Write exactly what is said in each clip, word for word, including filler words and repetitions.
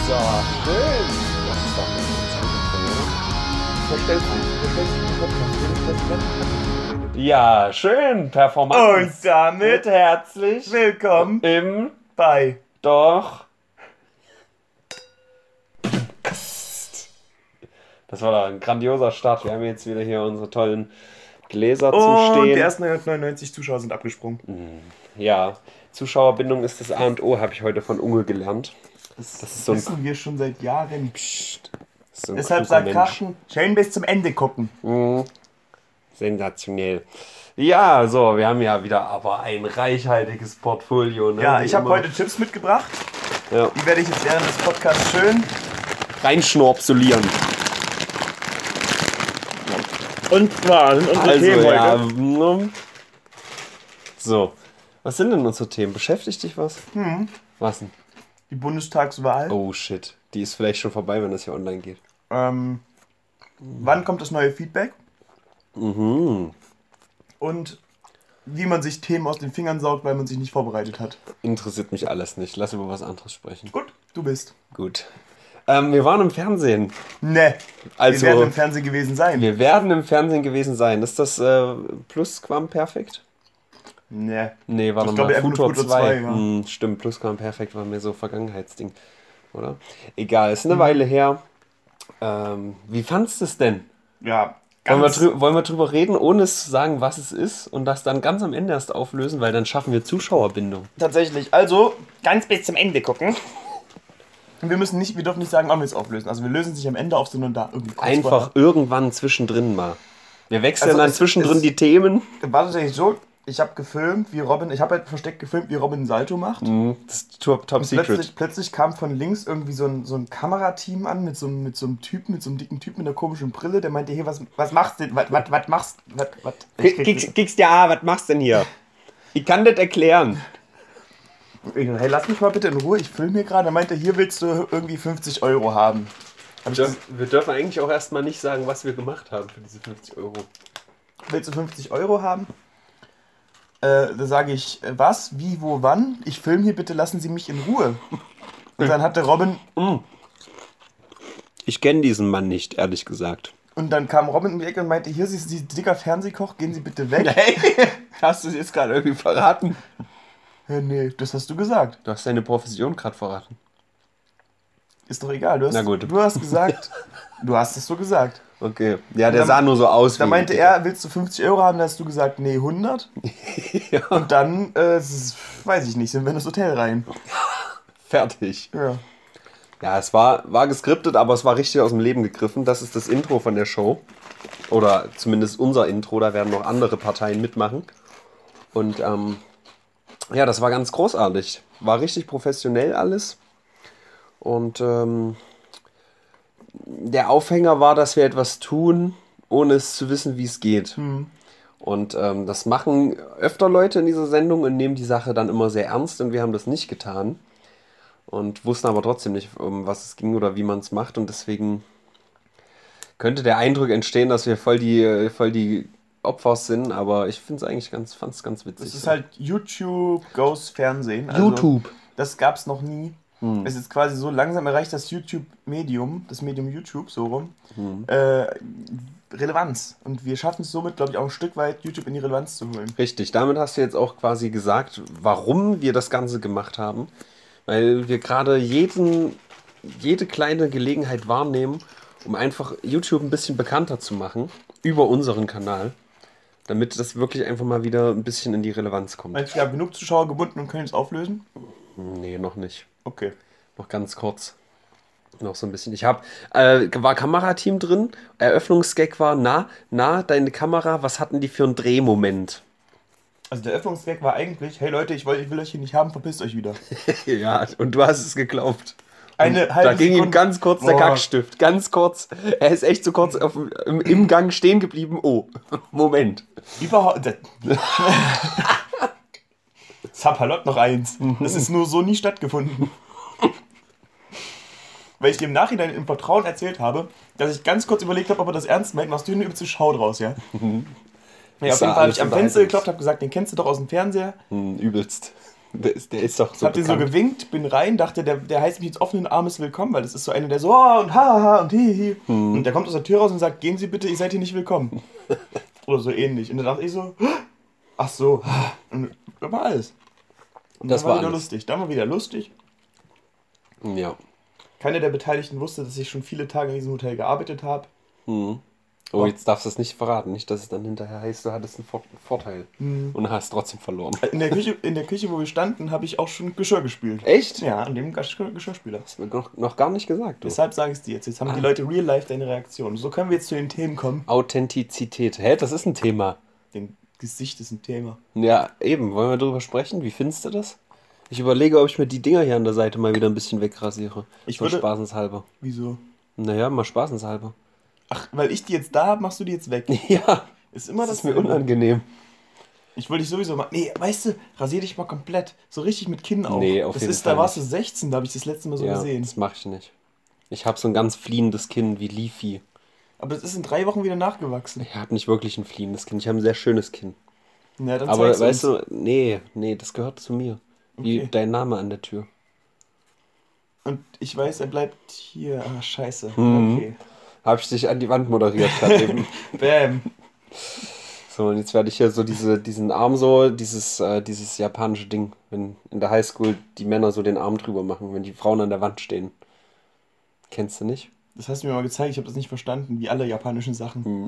So, schön. Das ist doch ein Verstellst du, verstellst du den Podcast? Ja, schön, Performance. Und damit herzlich willkommen im bei Doch. Das war da ein grandioser Start. Wir haben jetzt wieder hier unsere tollen Gläser zu Und stehen. die ersten neunhundertneunundneunzig Zuschauer sind abgesprungen. Ja, Zuschauerbindung ist das A und O, habe ich heute von Unge gelernt. Das, Das ist so ein- wissen wir schon seit Jahren. Psst. Das ist so ein Deshalb kluger sagt Mensch. Krachen, schön bis zum Ende gucken. Mhm. Sensationell. Ja, so, wir haben ja wieder aber ein reichhaltiges Portfolio. Ne? Ja, Wie ich habe immer. heute Chips mitgebracht. Ja. Die werde ich jetzt während des Podcasts schön Reinschnorpsulieren. Und zwar sind unsere Also, Themen ja. heute. mm. So, was sind denn unsere Themen? Beschäftigt dich was? Hm. Was denn? Die Bundestagswahl. Oh shit, die ist vielleicht schon vorbei, wenn das hier online geht. Ähm, wann kommt das neue Feedback? Mhm. Und wie man sich Themen aus den Fingern saugt, weil man sich nicht vorbereitet hat. Interessiert mich alles nicht. Lass über was anderes sprechen. Gut, du bist. Gut. Ähm, wir waren im Fernsehen. Ne, Also, wir werden im Fernsehen gewesen sein. wir werden im Fernsehen gewesen sein. Ist das äh, Plusquamperfekt? Ne. Nee, war Ich doch glaube, mal einfach nur Futur Futur zwei. zwei, ja. Hm, stimmt, Plusquamperfekt war mir so Vergangenheitsding. Oder? Egal, ist Mhm. eine Weile her. Ähm, wie fandst du es denn? Ja, Wollen wir, ganz... drü wollen wir drüber reden, ohne es zu sagen, was es ist und das dann ganz am Ende erst auflösen, weil dann schaffen wir Zuschauerbindung. Tatsächlich. Also, ganz bis zum Ende gucken. Wir müssen nicht, wir dürfen nicht sagen, wann wir es auflösen. Also wir lösen es nicht am Ende auf, sondern da irgendwie kurz Einfach vorher. irgendwann zwischendrin mal. Wir wechseln Also dann es- zwischendrin es- die Themen. War tatsächlich so, ich habe gefilmt, wie Robin, ich habe halt versteckt gefilmt, wie Robin ein Salto macht. Hm, das ist top, top Und secret. plötzlich, plötzlich kam von links irgendwie so ein, so ein Kamerateam an mit so, einem- mit so einem Typen, mit so einem dicken Typen mit einer komischen Brille, der meinte, hey, was, was machst du denn? Was, was, was machst du? Was, was? Ich krieg- Kickst, kickst ja, was machst du denn hier? Ich kann das erklären. Ich so, hey, lass mich mal bitte in Ruhe, ich filme hier gerade. Er meinte, hier willst du irgendwie fünfzig Euro haben. Hab ich gesagt, Wir dürfen eigentlich auch erstmal nicht sagen, was wir gemacht haben für diese fünfzig Euro. willst du fünfzig Euro haben? Äh, da sage ich, äh, was, wie, wo, wann? Ich filme hier, bitte lassen Sie mich in Ruhe. Und dann hatte Robin, Ich kenne diesen Mann nicht, ehrlich gesagt. und dann kam Robin um die Ecke und meinte, hier, Sie sind dicker Fernsehkoch, gehen Sie bitte weg. Hey, hast du es jetzt gerade irgendwie verraten? Ja, nee, das hast du gesagt. Du hast deine Profession gerade verraten. Ist doch egal, du hast, Na gut. Du hast gesagt, du hast es so gesagt. Okay. Ja, der dann- sah nur so aus. Da wie- meinte er, willst du fünfzig Euro haben? Da hast du gesagt, nee, hundert. Ja. Und dann, äh, es ist, weiß ich nicht, sind wir in das Hotel rein. Fertig. Ja. Ja, es war, war geskriptet, aber es war richtig aus dem Leben gegriffen. Das ist das Intro von der Show. Oder zumindest unser Intro. Da werden noch andere Parteien mitmachen. Und ähm, ja, das war ganz großartig. War richtig professionell alles. Und ähm, der Aufhänger war, dass wir etwas tun, ohne es zu wissen, wie es geht. Und ähm, das machen öfter Leute in dieser Sendung und nehmen die Sache dann immer sehr ernst. Und wir haben das nicht getan. Und wussten aber trotzdem nicht, um was es ging oder wie man es macht. Und deswegen könnte der Eindruck entstehen, dass wir voll die, voll die Opfer sind. Aber ich finde es eigentlich ganz, fand's ganz witzig. Das ist halt YouTube goes Fernsehen. Also, YouTube. Das gab's noch nie. Es ist quasi so langsam erreicht das YouTube-Medium, das Medium YouTube, so rum, äh, Relevanz. Und wir schaffen es somit, glaube ich, auch ein Stück weit, YouTube in die Relevanz zu holen. Richtig, damit hast du jetzt auch quasi gesagt, warum wir das Ganze gemacht haben. Weil wir gerade jeden, jede kleine Gelegenheit wahrnehmen, um einfach YouTube ein bisschen bekannter zu machen über unseren Kanal. Damit das wirklich einfach mal wieder ein bisschen in die Relevanz kommt. Meinst du, wir haben genug Zuschauer gebunden und können es auflösen? Nee, noch nicht. Okay. Noch ganz kurz. Noch so ein bisschen. Ich habe, äh, war Kamerateam drin. Eröffnungsgag war, na, na, deine Kamera, was hatten die für einen Drehmoment? Also der Öffnungsgag war eigentlich, hey Leute, ich, wollt, ich will euch hier nicht haben, verpisst euch wieder. Ja, und du hast es geglaubt. Eine Da halbe ging ihm Sekunde- ganz kurz der Boah. Kackstift. Ganz kurz. Er ist echt so kurz auf, im, im Gang stehen geblieben. Oh, Moment. Überhaupt. Zapalot noch eins. Das ist nur so nie stattgefunden. Weil ich dir im Nachhinein im Vertrauen erzählt habe, dass ich ganz kurz überlegt habe, ob er das ernst meint, machst du eine übelste Schau draus, ja? Ja, auf sah jeden Fall habe alles ich am unterhaltsam Fenster aus. geklopft, habe gesagt, den kennst du doch aus dem Fernseher. Hm, übelst. Der ist, der ist doch so Habt ihr so gewinkt, bin rein, dachte, der, der heißt mich jetzt offenen Armes willkommen, weil das ist so einer, der so, oh, und ha, ha, und hi, hi. Hm. Und der kommt aus der Tür raus und sagt, gehen Sie bitte, ihr seid hier nicht willkommen. Oder so ähnlich. Und dann dachte ich so, ach so. Und das war alles. Und das dann war war wieder alles. lustig. Dann war wieder lustig. Ja. Keiner der Beteiligten wusste, dass ich schon viele Tage in diesem Hotel gearbeitet habe. Hm. Oh, jetzt darfst du es nicht verraten. Nicht, dass es dann hinterher heißt, du hattest einen Vorteil. Hm. Und hast trotzdem verloren. In der Küche, in der Küche, wo wir standen, habe ich auch schon Geschirr gespült. Echt? Ja, an dem Geschirr Geschirrspüler. Das hast du mir noch, noch gar nicht gesagt. Du. Deshalb sage ich es dir jetzt. Jetzt haben ah. die Leute real life deine Reaktion. So können wir jetzt zu den Themen kommen. Authentizität. Hä, das ist ein Thema. Dein Gesicht ist ein Thema. Ja, eben. Wollen wir darüber sprechen? Wie findest du das? Ich überlege, ob ich mir die Dinger hier an der Seite mal wieder ein bisschen wegrasiere. Ich so würde... spaßenshalber. Wieso? Naja, mal spaßenshalber. Ach, weil ich die jetzt da habe, machst du die jetzt weg. Ja. Ist immer das, das ist mir unangenehm. Ich wollte dich sowieso mal... Nee, weißt du, rasier dich mal komplett. So richtig mit Kinn auf. Nee, auf das jeden ist, Fall Da warst du sechzehn, da habe ich das letzte Mal so ja, gesehen. das mache ich nicht. Ich habe so ein ganz fliehendes Kinn wie Leafy. Aber es ist in drei Wochen wieder nachgewachsen. Ich habe nicht wirklich ein fliehendes Kinn. Ich habe ein sehr schönes Kinn. Ja, dann aber weißt uns. du, nee, nee, das gehört zu mir. Wie Okay. dein Name an der Tür. Und ich weiß, er bleibt hier. Ah, scheiße. Mhm. Okay. Habe ich dich an die Wand moderiert gerade eben. Bam. So, und jetzt werde ich hier so diese, diesen Arm so, dieses, äh, dieses japanische Ding, wenn in der Highschool die Männer so den Arm drüber machen, wenn die Frauen an der Wand stehen. Kennst du nicht? Das hast du mir mal gezeigt, ich habe das nicht verstanden, wie alle japanischen Sachen. Hm.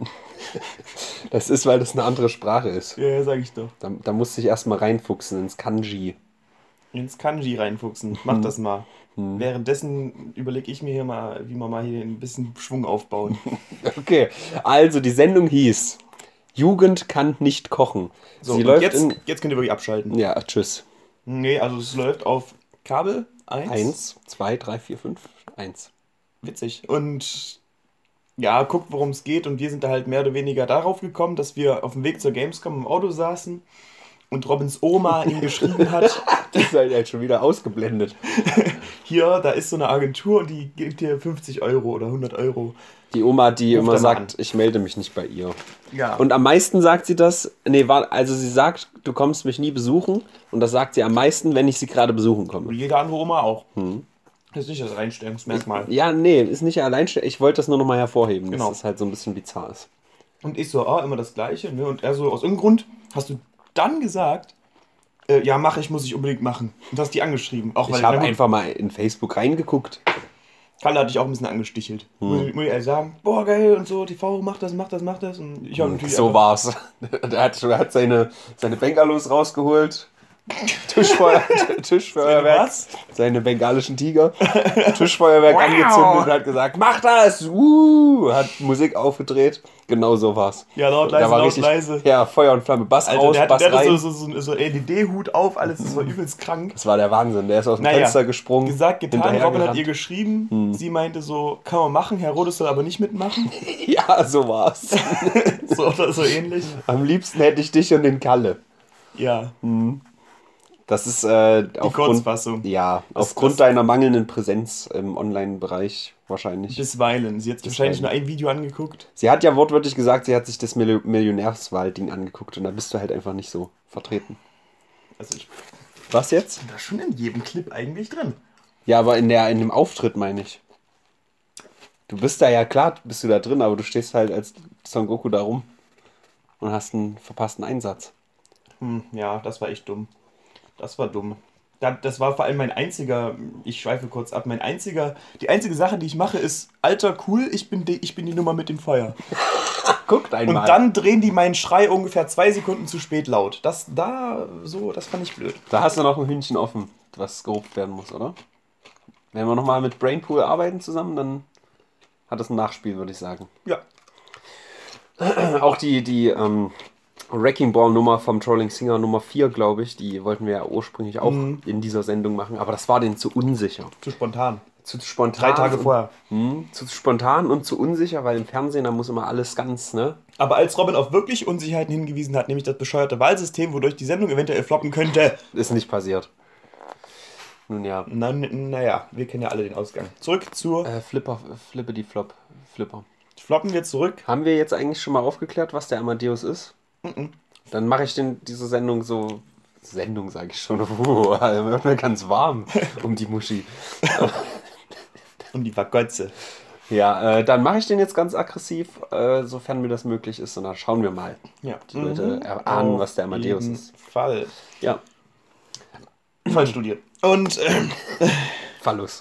Das ist, weil das eine andere Sprache ist. Ja, ja, sag ich doch. Da, da musste ich erstmal reinfuchsen ins Kanji. Ins Kanji reinfuchsen. Mach das mal. Hm. Währenddessen überlege ich mir hier mal, wie wir mal hier ein bisschen Schwung aufbauen. Okay, also die Sendung hieß Jugend kann nicht kochen. So, Sie läuft jetzt, in... jetzt könnt ihr wirklich abschalten. Ja, tschüss. Nee, also es läuft auf Kabel eins. Eins, zwei, drei, vier, fünf, eins. Witzig. Und ja, guckt, worum es geht. Und wir sind da halt mehr oder weniger darauf gekommen, dass wir auf dem Weg zur Gamescom im Auto saßen und Robins Oma ihm geschrieben hat. Das ist halt jetzt schon wieder ausgeblendet. Hier, da ist so eine Agentur und die gibt dir fünfzig Euro oder hundert Euro. Die Oma, die Ruf immer da mal sagt, an. ich melde mich nicht bei ihr. Ja. Und am meisten sagt sie das, nee, war, also sie sagt, du kommst mich nie besuchen. Und das sagt sie am meisten, wenn ich sie gerade besuchen komme. Wie jede andere Oma auch. Hm. Das ist nicht das Alleinstellungsmerkmal. Ja, nee, ist nicht alleinstellend. Ich wollte das nur nochmal hervorheben, Genau. dass es halt so ein bisschen bizarr ist. Und ich so, ah, immer das Gleiche. Ne? Und er so, aus irgendeinem Grund hast du dann gesagt, äh, ja, mache ich, muss ich unbedingt machen. Und hast die angeschrieben. Auch weil Ich habe na gut, einfach mal in Facebook reingeguckt. Kalle hat dich auch ein bisschen angestichelt. Hm. Muss, ich, muss ich ehrlich sagen, boah, geil und so, T V, mach das, mach das, mach das. Und ich habe natürlich So einfach- war's. Der hat, der hat seine, seine Bengalos rausgeholt. Tischfeuer, Tischfeuerwerk. Was? Seine bengalischen Tiger. Tischfeuerwerk Wow. angezündet und hat gesagt, mach das! Uh, hat Musik aufgedreht. Genau so war's. Ja, laut, leise, Da war laut, richtig, leise. ja, Feuer und Flamme. Bass Alter, raus, der, hat, Bass der hatte rein. so, so, so, so L E D-Hut auf, alles, das war übelst krank. Das war der Wahnsinn. Der ist aus dem Naja, Fenster gesprungen. Gesagt, getan, hinterher Robin hat gerannt. ihr geschrieben, Hm. sie meinte so, kann man machen, Herr Rodes soll aber nicht mitmachen. Ja, so war's. So oder so ähnlich. Am liebsten hätte ich dich und den Kalle. Ja, Das ist äh, die aufgrund, Kurzfassung. ja, Das- aufgrund das- deiner mangelnden Präsenz im Online-Bereich wahrscheinlich. Bisweilen. Sie hat sich wahrscheinlich nur ein Video angeguckt. Sie hat ja wortwörtlich gesagt, sie hat sich das Mil- Millionärswahl-Ding angeguckt und da bist du halt einfach nicht so vertreten. Also ich Was jetzt? bin da schon in jedem Clip eigentlich drin. Ja, aber in, der, in dem Auftritt meine ich. Du bist da ja, klar bist du da drin, aber du stehst halt als Son Goku da rum und hast einen verpassten Einsatz. Hm, ja, das war echt dumm. Das war dumm. Da- Das war vor allem mein einziger, ich schweife kurz ab, mein einziger, die einzige Sache, die ich mache, ist, Alter, cool, ich bin die, ich bin die Nummer mit dem Feuer. Guckt Und einmal. dann drehen die meinen Schrei ungefähr zwei Sekunden zu spät laut. Das da, so, das fand ich blöd. Da hast du noch ein Hühnchen offen, was gehobt werden muss, oder? Wenn wir nochmal mit Brainpool arbeiten zusammen, dann hat das ein Nachspiel, würde ich sagen. Ja. Auch die, die ähm, Wrecking Ball Nummer vom Trolling Singer Nummer vier, glaube ich, die wollten wir ja ursprünglich auch Mhm. in dieser Sendung machen, aber das war denen zu unsicher. Zu spontan. Zu spontan. Drei Tage und, vorher. Mh, zu spontan und zu unsicher, weil im Fernsehen, da muss immer alles ganz, ne? Aber als Robin auf wirklich Unsicherheiten hingewiesen hat, nämlich das bescheuerte Wahlsystem, wodurch die Sendung eventuell floppen könnte. Ist nicht passiert. Nun ja. Na, naja, wir kennen ja alle den Ausgang. Zurück zur. Äh, Flipper, Flippe die Flop. Flipper. Floppen wir zurück. Haben wir jetzt eigentlich schon mal aufgeklärt, was der Amadeus ist? Mhm. Dann mache ich den, diese Sendung so Sendung, sage ich schon. Oh, da wird mir ganz warm um die Muschi. Und die Vergotze. Ja, äh, dann mache ich den jetzt ganz aggressiv, äh, sofern mir das möglich ist. Und dann schauen wir mal. Ja. Die Leute erahnen, Auf was der Amadeus jeden ist. Fall. Ja. Voll studiert. Und ähm, Phallus.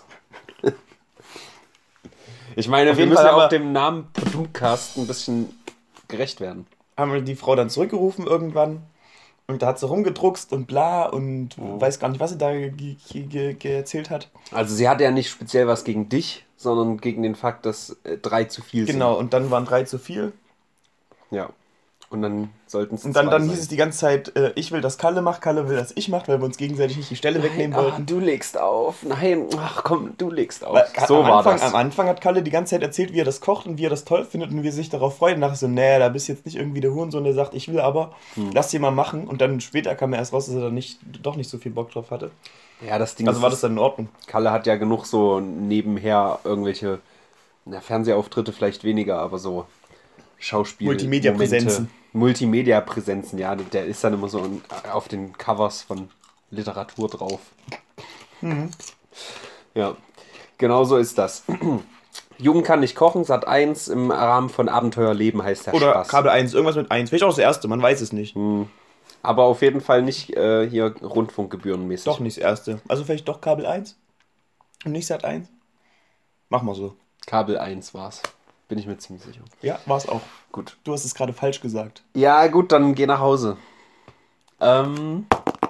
Ich meine, Auf wir jeden müssen Fall ja haben auch wir- dem Namen Podcast ein bisschen gerecht werden. haben wir die Frau dann zurückgerufen irgendwann. Und da hat sie rumgedruckst und bla und weiß gar nicht, was sie da ge ge ge ge erzählt hat. Also sie hatte ja nicht speziell was gegen dich, sondern gegen den Fakt, dass äh, drei zu viel Genau, und dann waren drei zu viel. sind. Ja. Und dann sollten es Und dann, zwei dann sein. hieß es die ganze Zeit, äh, ich will, dass Kalle macht, Kalle will, dass ich mache, weil wir uns gegenseitig nicht die Stelle wegnehmen Ah, wollten. du legst auf. Nein, ach komm, du legst auf. Weil, so am, war Anfang, das. am Anfang hat Kalle die ganze Zeit erzählt, wie er das kocht und wie er das toll findet und wie er sich darauf freut. Und nachher so, nee, da bist jetzt nicht irgendwie der Hurensohn, der sagt, ich will aber, Hm. lass dir mal machen. Und dann später kam er erst raus, dass er da nicht, doch nicht so viel Bock drauf hatte. Ja, das Ding Also ist, war das dann in Ordnung. Kalle hat ja genug so nebenher irgendwelche na, Fernsehauftritte vielleicht weniger, aber so Schauspiel Multimedia-Präsenzen. Momente. Multimedia-Präsenzen, ja, der ist dann immer so auf den Covers von Literatur drauf. Mhm. Ja, genau so ist das. Jugend kann nicht kochen, Sat eins im Rahmen von Abenteuerleben heißt der Oder Spaß. Kabel eins, irgendwas mit eins. Vielleicht auch das erste, man weiß es nicht. Aber auf jeden Fall nicht äh, hier Rundfunkgebührenmäßig. Doch nicht das erste. Also vielleicht doch Kabel eins und nicht Sat eins. Mach mal so. Kabel eins war's. Bin ich mir ziemlich sicher. Ja, war es auch. Gut. Du hast es gerade falsch gesagt. Ja, gut, dann geh nach Hause. Ähm,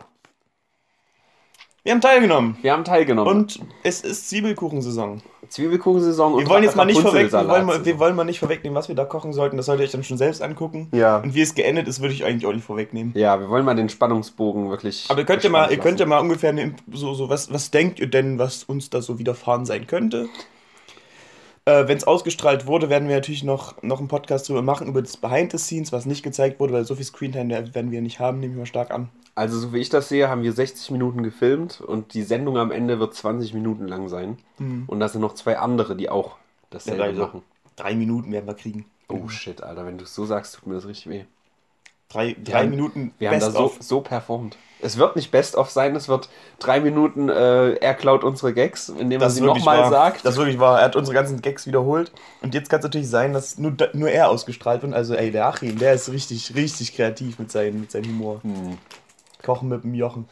Wir haben teilgenommen. wir haben teilgenommen. Und es ist Zwiebelkuchensaison. Zwiebelkuchensaison und Wir wollen jetzt mal nicht vorweg, wir wollen, mal, Rapunzelsalat-Saison. wir wollen mal nicht vorwegnehmen, was wir da kochen sollten. Das solltet ihr euch dann schon selbst angucken. Ja. Und wie es geendet ist, würde ich eigentlich auch nicht vorwegnehmen. Ja, wir wollen mal den Spannungsbogen wirklich. Aber ihr könnt ja mal, ihr gespannt könnt ja lassen. mal ungefähr eine, Imp- so, so was, was denkt ihr denn, was uns da so widerfahren sein könnte? Äh, Wenn es ausgestrahlt wurde, werden wir natürlich noch, noch einen Podcast drüber machen, über das Behind the Scenes, was nicht gezeigt wurde, weil so viel Screentime werden wir nicht haben, nehme ich mal stark an. Also, so wie ich das sehe, haben wir sechzig Minuten gefilmt und die Sendung am Ende wird zwanzig Minuten lang sein. Und da sind noch zwei andere, die auch dasselbe Ja, also machen. Drei Minuten werden wir kriegen. Oh shit, Alter, wenn du es so sagst, tut mir das richtig weh. Drei, drei haben- Minuten Wir haben da so, Best-of. so performt. Es wird nicht Best-of sein, es wird drei Minuten, äh, er klaut unsere Gags, indem er Das sie ist wirklich nochmal wahr. sagt. Das ist wirklich wahr. Er hat unsere ganzen Gags wiederholt. Und jetzt kann es natürlich sein, dass nur, da- nur er ausgestrahlt wird. Also, ey, der Achim, der ist richtig, richtig kreativ mit, seinen, mit seinem Humor. Hm. Kochen mit dem Jochen.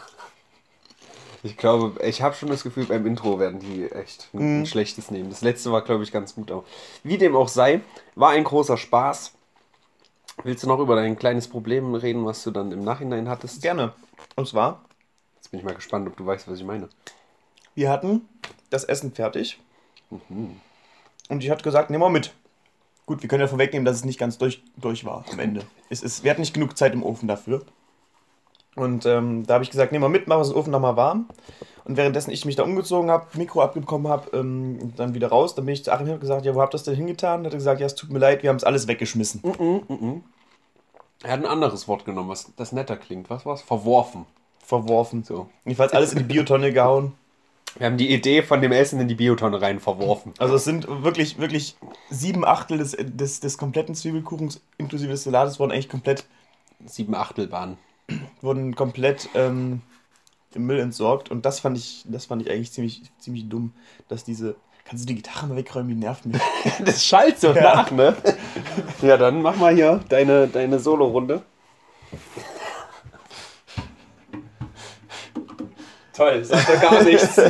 Ich glaube, ich habe schon das Gefühl, beim Intro werden die echt ein, ein schlechtes nehmen. Das letzte war, glaube ich, ganz gut auch. Wie dem auch sei, war ein großer Spaß. Willst du noch über dein kleines Problem reden, was du dann im Nachhinein hattest? Gerne. Und zwar, Jetzt bin ich mal gespannt, ob du weißt, was ich meine. wir hatten das Essen fertig. Und ich hatte gesagt, nehmen wir mit. Gut, wir können ja vorwegnehmen, dass es nicht ganz durch, durch war am Ende. Es ist, wir hatten nicht genug Zeit im Ofen dafür. Und ähm, da habe ich gesagt, nehmen wir mit, machen wir den Ofen nochmal warm. Und währenddessen ich mich da umgezogen habe, Mikro abbekommen habe, ähm, dann wieder raus, dann bin ich zu Achim und habe gesagt, ja, wo habt ihr das denn hingetan? Und hat er gesagt, ja, es tut mir leid, wir haben es alles weggeschmissen. Er hat ein anderes Wort genommen, was das netter klingt. Was war's? Verworfen. Verworfen. So. Jedenfalls alles in die Biotonne gehauen. Wir haben die Idee von dem Essen in die Biotonne rein verworfen. Also es sind wirklich, wirklich sieben Achtel des, des, des kompletten Zwiebelkuchens inklusive des Salates wurden eigentlich komplett, Sieben Achtelbahn. wurden komplett ähm, im Müll entsorgt. Und das fand ich, das fand ich eigentlich ziemlich, ziemlich dumm, dass diese. Kannst du die Gitarre mal wegräumen, die nervt mich. Das schallt so Ja. nach, ne? Ja, dann mach mal hier deine, deine Solo-Runde. Toll, sagt doch gar nichts.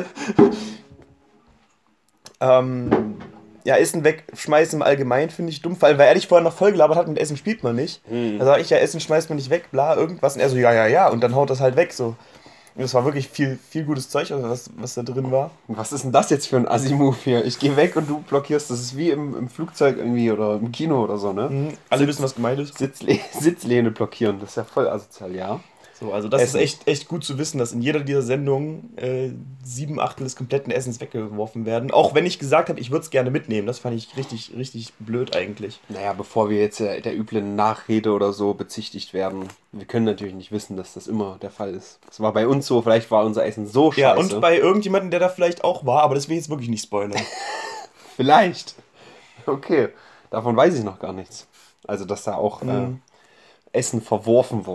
ähm, ja, Essen wegschmeißen im Allgemeinen finde ich dumm, weil, weil er dich vorher noch voll gelabert hat, mit Essen spielt man nicht. Da sage ich ja, Essen schmeißt man nicht weg, bla, irgendwas. Und er so, ja, ja, ja. Und dann haut das halt weg, so. Und das war wirklich viel, viel gutes Zeug, was, was da drin war. Was ist denn das jetzt für ein Assi-Move hier? Ich gehe weg und du blockierst. Das ist wie im, im Flugzeug irgendwie oder im Kino oder so, ne? Mhm. Alle wissen, was gemeint ist. Sitzle Sitzlehne blockieren, das ist ja voll asozial, ja. So, also das Essen. ist echt, echt gut zu wissen, dass in jeder dieser Sendungen äh, sieben Achtel des kompletten Essens weggeworfen werden. Auch wenn ich gesagt habe, ich würde es gerne mitnehmen. Das fand ich richtig, richtig blöd eigentlich. Naja, bevor wir jetzt der, der üblen Nachrede oder so bezichtigt werden, wir können natürlich nicht wissen, dass das immer der Fall ist. Das war bei uns so, vielleicht war unser Essen so scheiße. Ja, und bei irgendjemandem, der da vielleicht auch war, aber das will ich jetzt wirklich nicht spoilern. Vielleicht. Okay, davon weiß ich noch gar nichts. Also, dass da auch Mhm. äh, Essen verworfen wurde.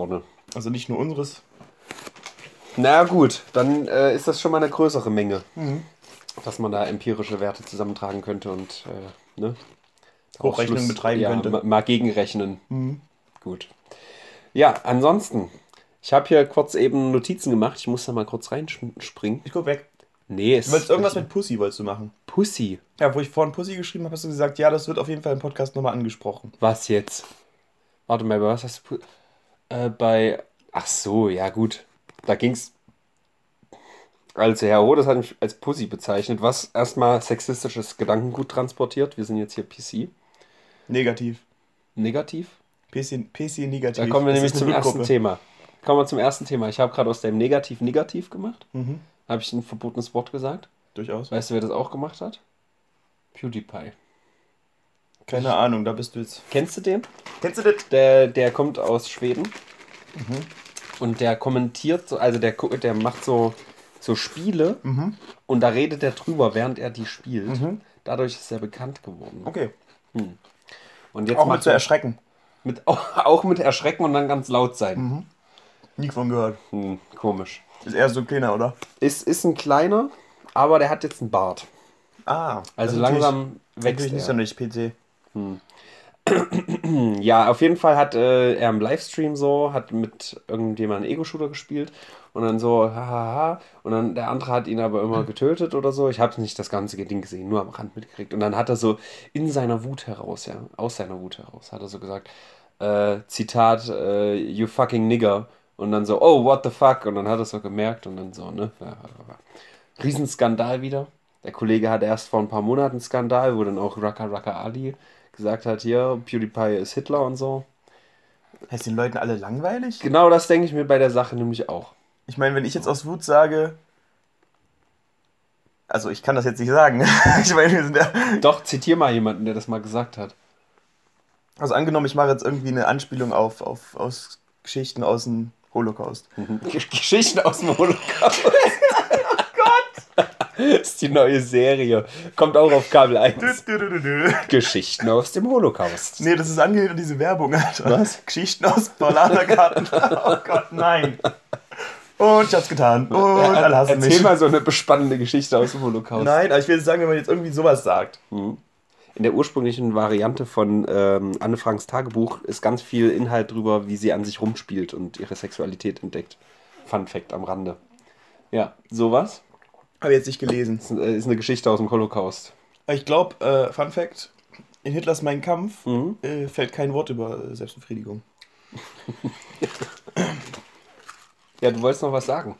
Also nicht nur unseres. Na gut, dann äh, ist das schon mal eine größere Menge, Mhm. dass man da empirische Werte zusammentragen könnte und äh, ne? Hochrechnung Schluss- betreiben ja, könnte. ma- Mal gegenrechnen. Mhm. Gut. Ja, ansonsten, ich habe hier kurz eben Notizen gemacht. Ich muss da mal kurz reinspringen. Ich guck weg. Nee, es Du wolltest irgendwas mit Pussy wolltest du machen. Pussy. Ja, wo ich vorhin Pussy geschrieben habe, hast du gesagt, ja, das wird auf jeden Fall im Podcast nochmal angesprochen. Was jetzt? Warte mal, bei was hast du... Pu- Äh, bei... Ach so, ja gut. Da ging's... Also Herr Rodes hat mich als Pussy bezeichnet, was erstmal sexistisches Gedankengut transportiert. Wir sind jetzt hier P C. Negativ. Negativ. P C, P C negativ. Da kommen wir Das nämlich ist eine zum ersten Blutgruppe. Thema. Kommen wir zum ersten Thema. Ich habe gerade aus dem Negativ Negativ gemacht. Mhm. Habe ich ein verbotenes Wort gesagt. Durchaus. Weißt du, wer das auch gemacht hat? PewDiePie. Keine Ahnung, da bist du jetzt. Kennst du den? Kennst du das? Der, der kommt aus Schweden. Und der kommentiert, so, also der, gu- der macht so, so Spiele Mhm. und da redet er drüber, während er die spielt. Mhm. Dadurch ist er bekannt geworden. Okay. Und jetzt Auch mit macht zu er erschrecken. mit, auch, auch mit Erschrecken und dann ganz laut sein. Nie von gehört. Hm, komisch. Ist eher so ein kleiner, oder? Ist, ist ein kleiner, aber der hat jetzt einen Bart. Ah. Also das ist langsam natürlich, wächst natürlich nicht er. sonderlich P C. Ja, auf jeden Fall hat äh, er im Livestream so, hat mit irgendjemandem einen Ego-Shooter gespielt und dann so, hahaha, und dann der andere hat ihn aber immer getötet oder so. Ich habe nicht das ganze Ding gesehen, nur am Rand mitgekriegt. Und dann hat er so in seiner Wut heraus, ja, aus seiner Wut heraus, hat er so gesagt, äh, Zitat, äh, you fucking nigger. Und dann so, oh, what the fuck? Und dann hat er es so gemerkt und dann so, ne? Riesenskandal wieder. Der Kollege hatte erst vor ein paar Monaten einen Skandal, wo dann auch Raka Raka Ali gesagt hat, hier, PewDiePie ist Hitler und so. Heißt den Leuten alle langweilig? Genau das denke ich mir bei der Sache nämlich auch. Ich meine, wenn ich jetzt aus Wut sage. Also, ich kann das jetzt nicht sagen. Ich meine, wir sind ja. Doch, zitier mal jemanden, der das mal gesagt hat. Also, angenommen, ich mache jetzt irgendwie eine Anspielung auf, auf aus Geschichten aus dem Holocaust. Geschichten aus dem Holocaust. Oh Gott! Das ist die neue Serie. Kommt auch auf Kabel eins. Geschichten aus dem Holocaust. Nee, das ist angelehnt an diese Werbung, Alter. Was? Geschichten aus Paulanergarten. Oh Gott, nein. Und ich hab's getan. Und alle hassen Erzähl mich. mal so eine bespannende Geschichte aus dem Holocaust. Nein, aber ich will jetzt sagen, wenn man jetzt irgendwie sowas sagt. In der ursprünglichen Variante von ähm, Anne Franks Tagebuch ist ganz viel Inhalt drüber, wie sie an sich rumspielt und ihre Sexualität entdeckt. Fun Fact am Rande. Ja, sowas. Habe ich jetzt nicht gelesen. Das ist eine Geschichte aus dem Holocaust. Ich glaube, äh, Fun Fact, in Hitlers Mein Kampf äh, fällt kein Wort über äh, Selbstbefriedigung. Ja, du wolltest noch was sagen.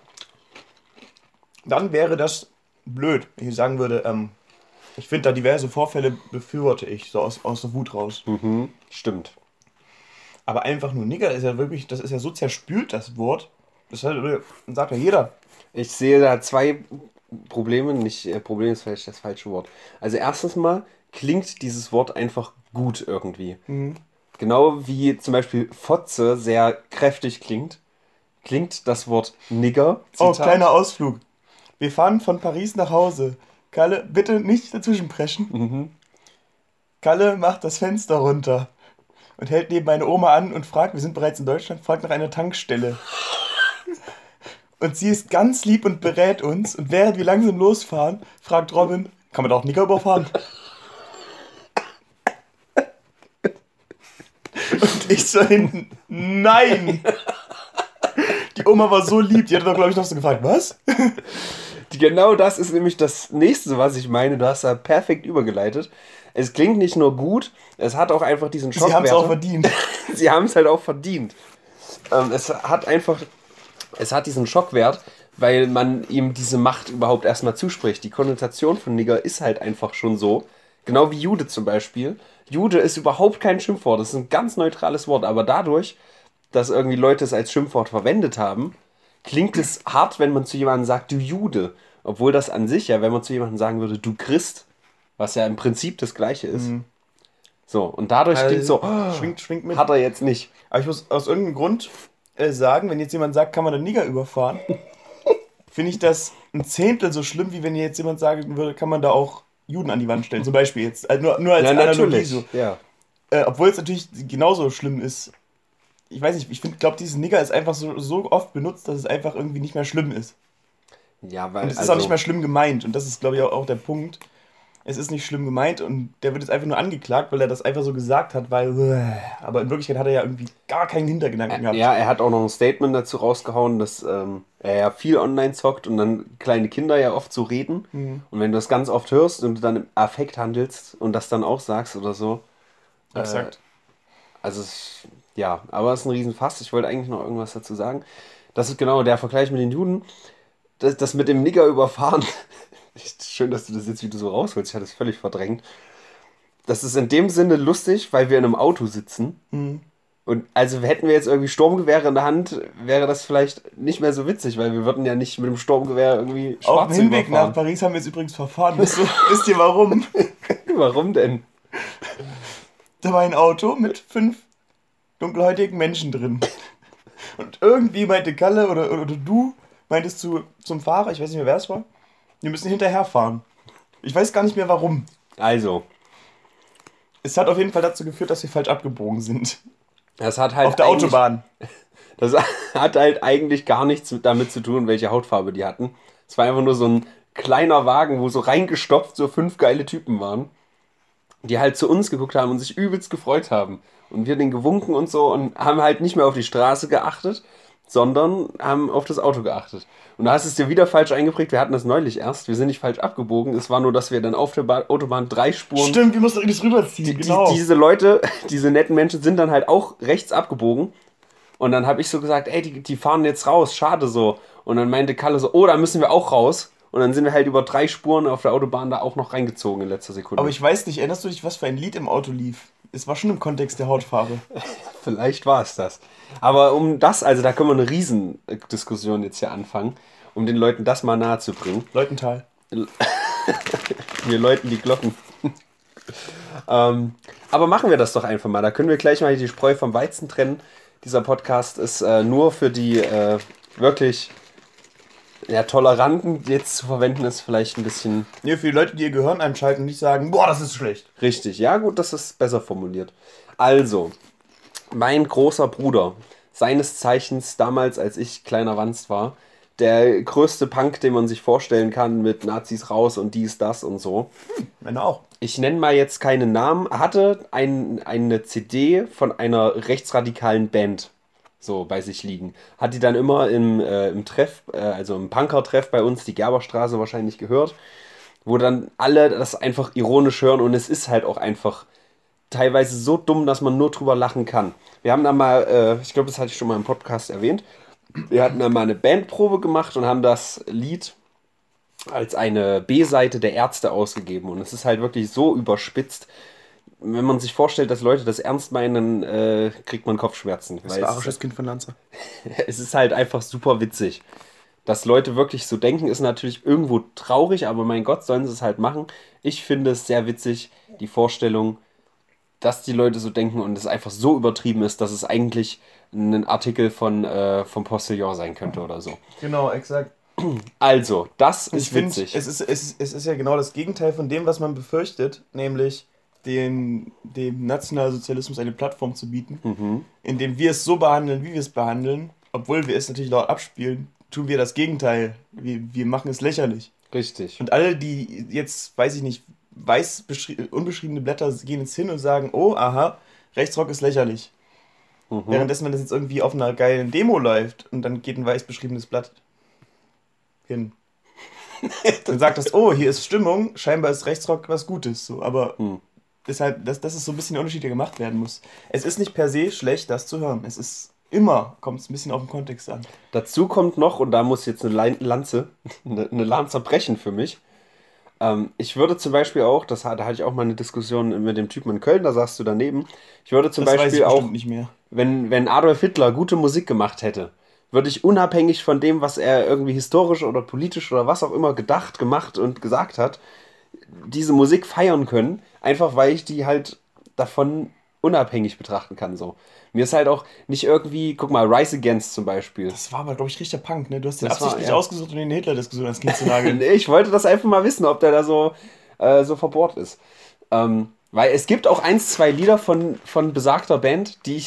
Dann wäre das blöd, wenn ich sagen würde, ähm, ich finde da diverse Vorfälle befürworte ich, so aus, aus der Wut raus. Mhm, stimmt. Aber einfach nur Nigger ist ja wirklich, das ist ja so zerspült, das Wort. Das hat, sagt ja jeder. Ich sehe da zwei Probleme. Nicht äh, Problem ist vielleicht das falsche Wort. Also erstens mal klingt dieses Wort einfach gut irgendwie. Genau wie zum Beispiel Fotze sehr kräftig klingt, klingt das Wort Nigger. Oh, Zitat, kleiner Ausflug. Wir fahren von Paris nach Hause. Kalle, bitte nicht dazwischen preschen. Kalle macht das Fenster runter und hält neben meine Oma an und fragt, wir sind bereits in Deutschland, fragt nach einer Tankstelle. Und sie ist ganz lieb und berät uns. Und während wir langsam losfahren, fragt Robin, kann man da auch Nigger überfahren? Und ich so hinten, nein! Die Oma war so lieb, die hat doch, glaube ich, noch so gefragt, was? Genau das ist nämlich das nächste, was ich meine. Du hast da perfekt übergeleitet. Es klingt nicht nur gut, es hat auch einfach diesen Schockwert. Sie haben es auch verdient. Sie haben es halt auch verdient. Ähm, es hat einfach, es hat diesen Schockwert, weil man ihm diese Macht überhaupt erstmal zuspricht. Die Konnotation von Nigger ist halt einfach schon so. Genau wie Jude zum Beispiel. Jude ist überhaupt kein Schimpfwort, das ist ein ganz neutrales Wort. Aber dadurch, dass irgendwie Leute es als Schimpfwort verwendet haben, klingt es hart, wenn man zu jemandem sagt, du Jude. Obwohl das an sich ja, wenn man zu jemandem sagen würde, du Christ, was ja im Prinzip das Gleiche ist. Mhm. So, und dadurch Also, klingt so, oh, schwingt, schwingt mit. hat er jetzt nicht. Aber ich muss aus irgendeinem Grund äh, sagen, wenn jetzt jemand sagt, kann man den Nigger überfahren, finde ich das ein Zehntel so schlimm, wie wenn jetzt jemand sagen würde, kann man da auch Juden an die Wand stellen. Zum Beispiel jetzt. Also nur, nur als Ja, Analogie natürlich. so. Ja. Äh, obwohl es natürlich genauso schlimm ist. ich weiß nicht, ich glaube, dieses Nigger ist einfach so, so oft benutzt, dass es einfach irgendwie nicht mehr schlimm ist. Ja, weil. Und es also, ist auch nicht mehr schlimm gemeint. Und das ist, glaube ich, auch, auch der Punkt. Es ist nicht schlimm gemeint und der wird jetzt einfach nur angeklagt, weil er das einfach so gesagt hat, weil. Aber in Wirklichkeit hat er ja irgendwie gar keinen Hintergedanken gehabt. Ja, er hat auch noch ein Statement dazu rausgehauen, dass ähm, er ja viel online zockt und dann kleine Kinder ja oft so reden. Mhm. Und wenn du das ganz oft hörst und du dann im Affekt handelst und das dann auch sagst oder so. Exakt. Äh, also, es, ja, aber es ist ein Riesenfass. Ich wollte eigentlich noch irgendwas dazu sagen. Das ist genau der Vergleich mit den Juden. Das, das mit dem Nigger überfahren. Schön, dass du das jetzt wieder so rausholst. Ich hatte es völlig verdrängt. Das ist in dem Sinne lustig, weil wir in einem Auto sitzen. Mhm. Und also hätten wir jetzt irgendwie Sturmgewehre in der Hand, wäre das vielleicht nicht mehr so witzig, weil wir würden ja nicht mit dem Sturmgewehr irgendwie Auf dem Schwarze Hinweg überfahren. nach Paris haben wir jetzt übrigens verfahren. Wisst ihr, wisst ihr warum? Warum denn? Da war ein Auto mit fünf dunkelhäutigen Menschen drin. Und irgendwie meinte Kalle oder, oder, oder du, meintest du zum Fahrer, ich weiß nicht mehr, wer es war, wir müssen hinterherfahren. Ich weiß gar nicht mehr warum. Also, Es hat auf jeden Fall dazu geführt, dass wir falsch abgebogen sind. das hat halt Auf der eigentlich- Autobahn. Das hat halt eigentlich gar nichts damit zu tun, welche Hautfarbe die hatten. Es war einfach nur so ein kleiner Wagen, wo so reingestopft so fünf geile Typen waren, die halt zu uns geguckt haben und sich übelst gefreut haben. Und wir denen gewunken und so und haben halt nicht mehr auf die Straße geachtet, sondern haben auf das Auto geachtet. Und da hast du es dir wieder falsch eingeprägt. Wir hatten das neulich erst. Wir sind nicht falsch abgebogen. Es war nur, dass wir dann auf der ba- Autobahn drei Spuren... Stimmt, wir mussten das rüberziehen, Die, genau. die, diese Leute, diese netten Menschen sind dann halt auch rechts abgebogen. Und dann habe ich so gesagt, ey, die, die fahren jetzt raus, schade so. Und dann meinte Kalle so, oh, da müssen wir auch raus. Und dann sind wir halt über drei Spuren auf der Autobahn da auch noch reingezogen in letzter Sekunde. Aber ich weiß nicht, erinnerst du dich, was für ein Lied im Auto lief? Es war schon im Kontext der Hautfarbe. Vielleicht war es das. Aber um das, also da können wir eine Riesendiskussion jetzt hier anfangen, um den Leuten das mal nahe zu bringen. Leutenthal. Wir läuten die Glocken. ähm, aber machen wir das doch einfach mal. Da können wir gleich mal die Spreu vom Weizen trennen. Dieser Podcast ist äh, nur für die äh, wirklich ja, Toleranten. Jetzt zu verwenden ist vielleicht ein bisschen Nee, für die Leute, die ihr Gehirn einschalten und nicht sagen, boah, das ist schlecht. richtig. Ja gut, das ist besser formuliert. Also, mein großer Bruder, seines Zeichens damals, als ich kleiner Wanst war, der größte Punk, den man sich vorstellen kann, mit Nazis raus und dies, das und so. Männer auch. Ich nenne mal jetzt keinen Namen, hatte ein, eine C D von einer rechtsradikalen Band so bei sich liegen. Hat die dann immer im, äh, im Treff, äh, also im Punker-Treff bei uns, die Gerberstraße wahrscheinlich gehört, wo dann alle das einfach ironisch hören und es ist halt auch einfach teilweise so dumm, dass man nur drüber lachen kann. Wir haben da mal, äh, ich glaube, das hatte ich schon mal im Podcast erwähnt, wir hatten da mal eine Bandprobe gemacht und haben das Lied als eine B-Seite der Ärzte ausgegeben. Und es ist halt wirklich so überspitzt. Wenn man sich vorstellt, dass Leute das ernst meinen, äh, kriegt man Kopfschmerzen. Das Weil war es, arisches Kind von Lanza. es ist halt einfach super witzig. Dass Leute wirklich so denken, ist natürlich irgendwo traurig, aber mein Gott, sollen sie es halt machen. Ich finde es sehr witzig, die Vorstellung, dass die Leute so denken und es einfach so übertrieben ist, dass es eigentlich ein Artikel von, äh, vom Postillon sein könnte oder so. Genau, exakt. Also, das Ich ist finde, witzig. es ist, es, ist, es ist ja genau das Gegenteil von dem, was man befürchtet, nämlich den, dem Nationalsozialismus eine Plattform zu bieten, Mhm. indem wir es so behandeln, wie wir es behandeln, obwohl wir es natürlich laut abspielen, tun wir das Gegenteil. Wir, wir machen es lächerlich. Richtig. Und alle, die jetzt, weiß ich nicht, weiß beschri- unbeschriebene Blätter gehen jetzt hin und sagen, oh, aha, Rechtsrock ist lächerlich. Mhm. Währenddessen, wenn das jetzt irgendwie auf einer geilen Demo läuft und dann geht ein weiß beschriebenes Blatt hin. Dann sagt das, oh, hier ist Stimmung, scheinbar ist Rechtsrock was Gutes. So. Aber Hm. deshalb, das, das ist so ein bisschen der Unterschied, der gemacht werden muss. Es ist nicht per se schlecht, das zu hören. Es ist immer, kommt es ein bisschen auf den Kontext an. Dazu kommt noch, und da muss jetzt eine Lein- Lanze, eine, eine Lanze brechen für mich. Ähm, ich würde zum Beispiel auch, das, hat- da hatte ich auch mal eine Diskussion mit dem Typen in Köln, da saßt du daneben. Ich würde zum Das weiß Beispiel ich auch, bestimmt nicht mehr. wenn, wenn Adolf Hitler gute Musik gemacht hätte, würde ich unabhängig von dem, was er irgendwie historisch oder politisch oder was auch immer gedacht, gemacht und gesagt hat, diese Musik feiern können, einfach weil ich die halt davon unabhängig betrachten kann. So. Mir ist halt auch nicht irgendwie, guck mal, Rise Against zum Beispiel. Das war aber, glaube ich, richtiger Punk, ne? Du hast den Das war, absichtlich ja. ausgesucht, um den Hitler-Diskussion ans Kind zu nageln. Nee, ich wollte das einfach mal wissen, ob der da so, äh, so verbohrt ist. Ähm, weil es gibt auch eins, zwei Lieder von, von besagter Band, die ich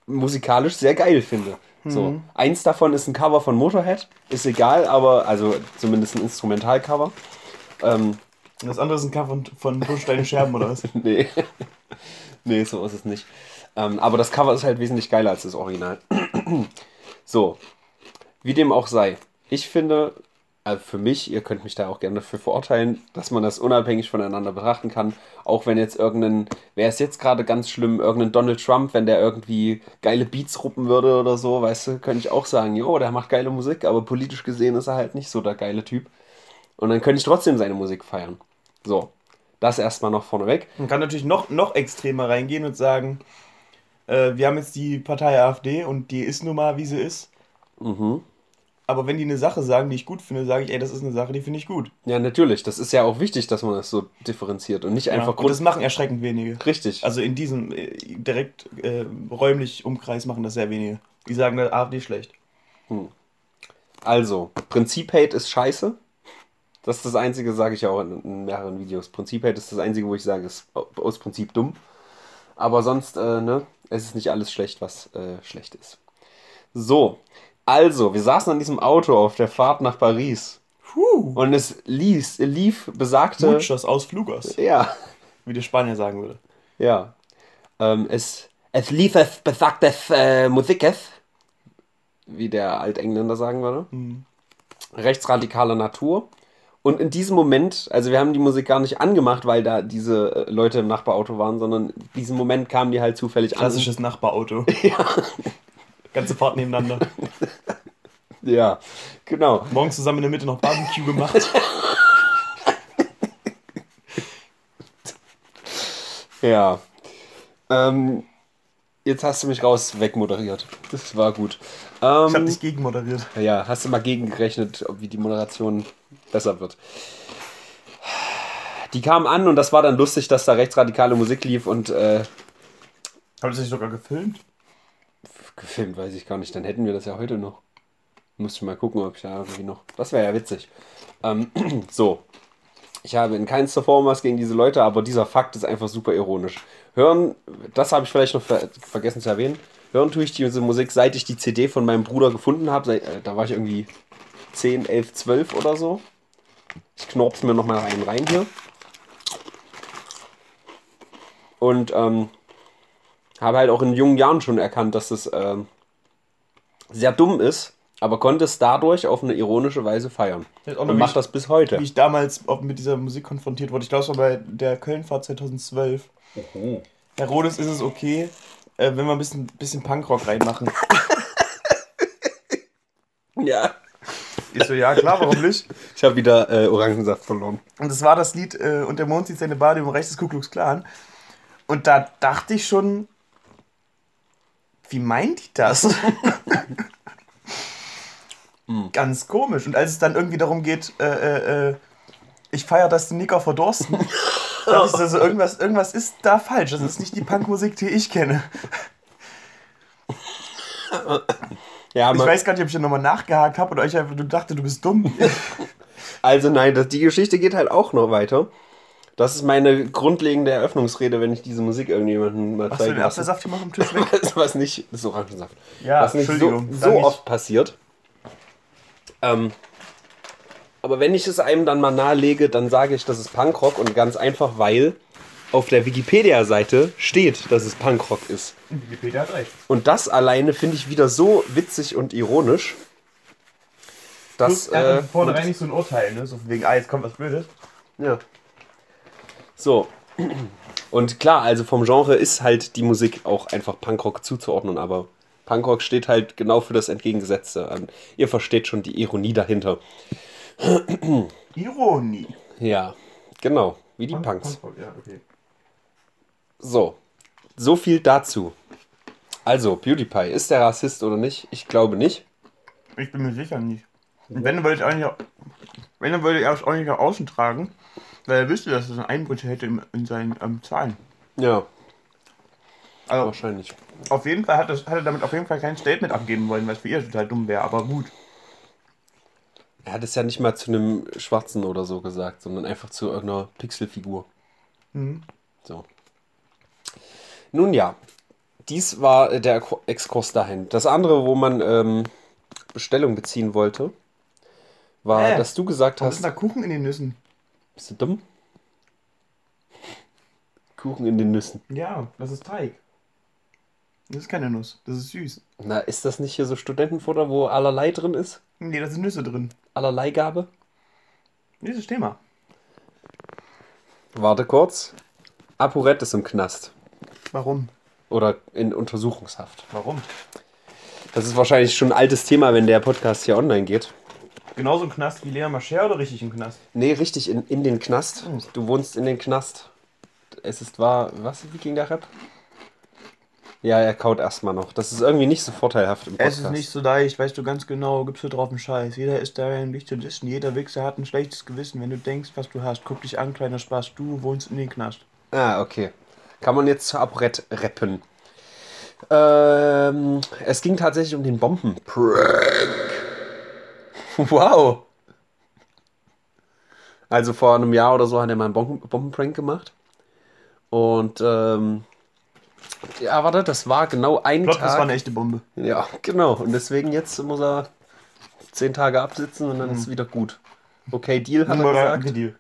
musikalisch sehr geil finde. Mhm. So, eins davon ist ein Cover von Motorhead, ist egal, aber, also zumindest ein Instrumentalcover. Ähm, das andere ist ein Cover von, von Bundsteine Scherben, oder was? nee. Nee, so ist es nicht. Ähm, aber das Cover ist halt wesentlich geiler als das Original. So, wie dem auch sei. Ich finde, also für mich, ihr könnt mich da auch gerne dafür verurteilen, dass man das unabhängig voneinander betrachten kann. Auch wenn jetzt irgendein, wäre es jetzt gerade ganz schlimm, irgendein Donald Trump, wenn der irgendwie geile Beats ruppen würde oder so, weißt du, könnte ich auch sagen, jo, der macht geile Musik, aber politisch gesehen ist er halt nicht so der geile Typ. Und dann könnte ich trotzdem seine Musik feiern. So, das erstmal noch vorneweg. Man kann natürlich noch, noch extremer reingehen und sagen, äh, wir haben jetzt die Partei AfD und die ist nun mal, wie sie ist. Mhm. Aber wenn die eine Sache sagen, die ich gut finde, sage ich, ey, das ist eine Sache, die finde ich gut. Ja, natürlich. Das ist ja auch wichtig, dass man das so differenziert und nicht Ja, einfach... und das machen erschreckend wenige. Richtig. Also in diesem äh, direkt äh, räumlich Umkreis machen das sehr wenige. Die sagen, der AfD ist schlecht. Hm. Also, Prinzip-Hate ist scheiße. Das ist das Einzige, sage ich ja auch in, in mehreren Videos. Prinzip-Hate ist das Einzige, wo ich sage, ist aus Prinzip dumm. Aber sonst, äh, ne, es ist nicht alles schlecht, was äh, schlecht ist. So, also, wir saßen an diesem Auto auf der Fahrt nach Paris. Puh. Und es lief, lief besagte... Muchos Ausflugers. Ja. Wie der Spanier sagen würde. Ja. Ähm, es, es lief es besagtes äh, Musikes, wie der Altengländer sagen würde. Mhm. Rechtsradikaler Natur. Und in diesem Moment, also wir haben die Musik gar nicht angemacht, weil da diese äh, Leute im Nachbarauto waren, sondern in diesem Moment kamen die halt zufällig an. Klassisches Nachbarauto. Ja. Ganze Fahrt nebeneinander. Ja, genau. Morgen zusammen in der Mitte noch Barbecue gemacht. Ja. Ähm, jetzt hast du mich raus wegmoderiert. Das war gut. Ähm, ich habe dich gegenmoderiert. Ja, hast du mal gegengerechnet, ob wie die Moderation besser wird. Die kamen an und das war dann lustig, dass da rechtsradikale Musik lief und äh, Habt ihr das sogar gefilmt? Gefilmt, weiß ich gar nicht. Dann hätten wir das ja heute noch. Muss ich mal gucken, ob ich da irgendwie noch... Das wäre ja witzig. Ähm, so. Ich habe in keinster Form was gegen diese Leute, aber dieser Fakt ist einfach super ironisch. Hören, das habe ich vielleicht noch ver vergessen zu erwähnen. Hören tue ich diese Musik, seit ich die C D von meinem Bruder gefunden habe. Seit, äh, da war ich irgendwie zehn, elf, zwölf oder so. Ich knorp's mir nochmal einen rein hier. Und ähm, habe halt auch in jungen Jahren schon erkannt, dass es ähm, sehr dumm ist, aber konnte es dadurch auf eine ironische Weise feiern. Und macht das bis heute. Wie ich damals mit dieser Musik konfrontiert wurde. Ich glaube, es war bei der Köln-Fahrt zweitausendzwölf. Mhm. Herr Rodes, ist es okay, äh, wenn wir ein bisschen, bisschen Punkrock reinmachen? Ja. Ich so, ja klar, warum nicht? Ich habe wieder äh, Orangensaft verloren. Und das war das Lied äh, Und der Mond zieht seine Bade über rechts des Ku Klux Klan. Und da dachte ich schon, wie meint die das? mm. Ganz komisch. Und als es dann irgendwie darum geht, äh, äh, ich feiere das den Nicker verdursten, dachte ich so, also, irgendwas, irgendwas ist da falsch. Das ist nicht die Punkmusik, die ich kenne. Ja, ich weiß gar nicht, ob ich da nochmal nachgehakt habe oder ich einfach du dachte, du bist dumm. Also nein, das, die Geschichte geht halt auch noch weiter. Das ist meine grundlegende Eröffnungsrede, wenn ich diese Musik irgendjemandem mal zeige. Hast du den Apfelsaft hier mal vom Tisch weg? Was nicht, das ist Orangensaft. Ja, was nicht so, so oft passiert. Ähm, aber wenn ich es einem dann mal nahelege, dann sage ich, das ist Punkrock und ganz einfach, weil auf der Wikipedia-Seite steht, dass es Punkrock ist. Wikipedia hat recht. Und das alleine finde ich wieder so witzig und ironisch, dass... Äh, vornherein nicht so ein Urteil, ne? So von wegen, ah, jetzt kommt was Blödes. Ja. So. Und klar, also vom Genre ist halt die Musik auch einfach Punkrock zuzuordnen, aber Punkrock steht halt genau für das Entgegengesetzte. Ihr versteht schon die Ironie dahinter. Ironie? Ja, genau. Wie die Punk, Punks. Punkrock, ja, okay. So. So viel dazu. Also, PewDiePie, ist der Rassist oder nicht? Ich glaube nicht. Ich bin mir sicher nicht. Und wenn, dann würde ich eigentlich auch, wenn, dann würde er es auch nicht nach außen tragen, weil er wüsste, dass es einen Einbrüche hätte in, in seinen ähm, Zahlen. Ja. Also, wahrscheinlich. Auf jeden Fall hat, das, hat er damit auf jeden Fall kein Statement abgeben wollen, was für ihr total dumm wäre, aber gut. Er hat es ja nicht mal zu einem Schwarzen oder so gesagt, sondern einfach zu irgendeiner Pixelfigur. Mhm. So. Nun ja, dies war äh, der Exkurs dahin. Das andere, wo man ähm, Bestellung beziehen wollte, war, Äh, dass du gesagt Warum ist hast, denn da Kuchen in den Nüssen? bist du dumm? Kuchen in den Nüssen. Ja, das ist Teig. Das ist keine Nuss. Das ist süß. Na, ist das nicht hier so Studentenfutter, wo allerlei drin ist? Nee, da sind Nüsse drin. Allerlei Gabe? Dieses Thema. Warte kurz. ApoRed ist im Knast. Warum? Oder in Untersuchungshaft. Warum? Das ist wahrscheinlich schon ein altes Thema, wenn der Podcast hier online geht. Genauso im Knast wie Lea Mascher oder richtig im Knast? Nee, richtig, in, in den Knast. Hm. Du wohnst in den Knast. Es ist wahr. Was? Wie ging der Rap? Ja, er kaut erstmal noch. Das ist irgendwie nicht so vorteilhaft im Podcast. Es ist nicht so leicht, weißt du ganz genau, gibst du drauf einen Scheiß. Jeder ist da nicht zu dissen, jeder Wichser hat ein schlechtes Gewissen, wenn du denkst, was du hast. Guck dich an, kleiner Spaß, du wohnst in den Knast. Ah, okay. Kann man jetzt zu ApoRed rappen. Ähm, es ging tatsächlich um den Bombenprank. Wow. Also vor einem Jahr oder so hat er mal einen Bomben Bombenprank gemacht. Und ähm, ja, warte, das war genau ein Ich glaube, Tag. das war eine echte Bombe. Ja, genau. Und deswegen jetzt muss er zehn Tage absitzen und dann ist es wieder gut. Okay, Deal hat er Oder gesagt. Deal.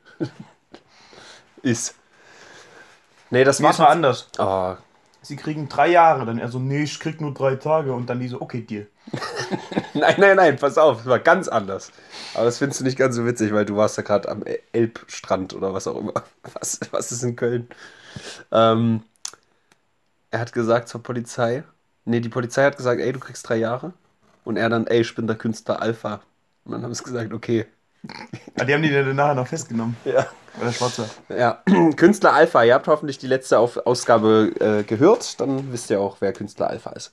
Ist. Nee, das Nee, war es war anders. Oh, Sie kriegen drei Jahre, dann er so, nee, ich krieg nur drei Tage und dann die so, okay, Deal. nein, nein, nein, pass auf, es war ganz anders. Aber das findest du nicht ganz so witzig, weil du warst ja gerade am Elbstrand oder was auch immer. Was, was ist in Köln? Ähm, er hat gesagt zur Polizei, nee, die Polizei hat gesagt, ey, du kriegst drei Jahre. Und er dann, ey, ich bin der Künstler Alpha. Und dann haben sie gesagt, okay. Ah, die haben die dann nachher noch festgenommen. Ja. Oder Schwarzer. Ja, Künstler Alpha, ihr habt hoffentlich die letzte Auf Ausgabe äh, gehört, dann wisst ihr auch, wer Künstler Alpha ist.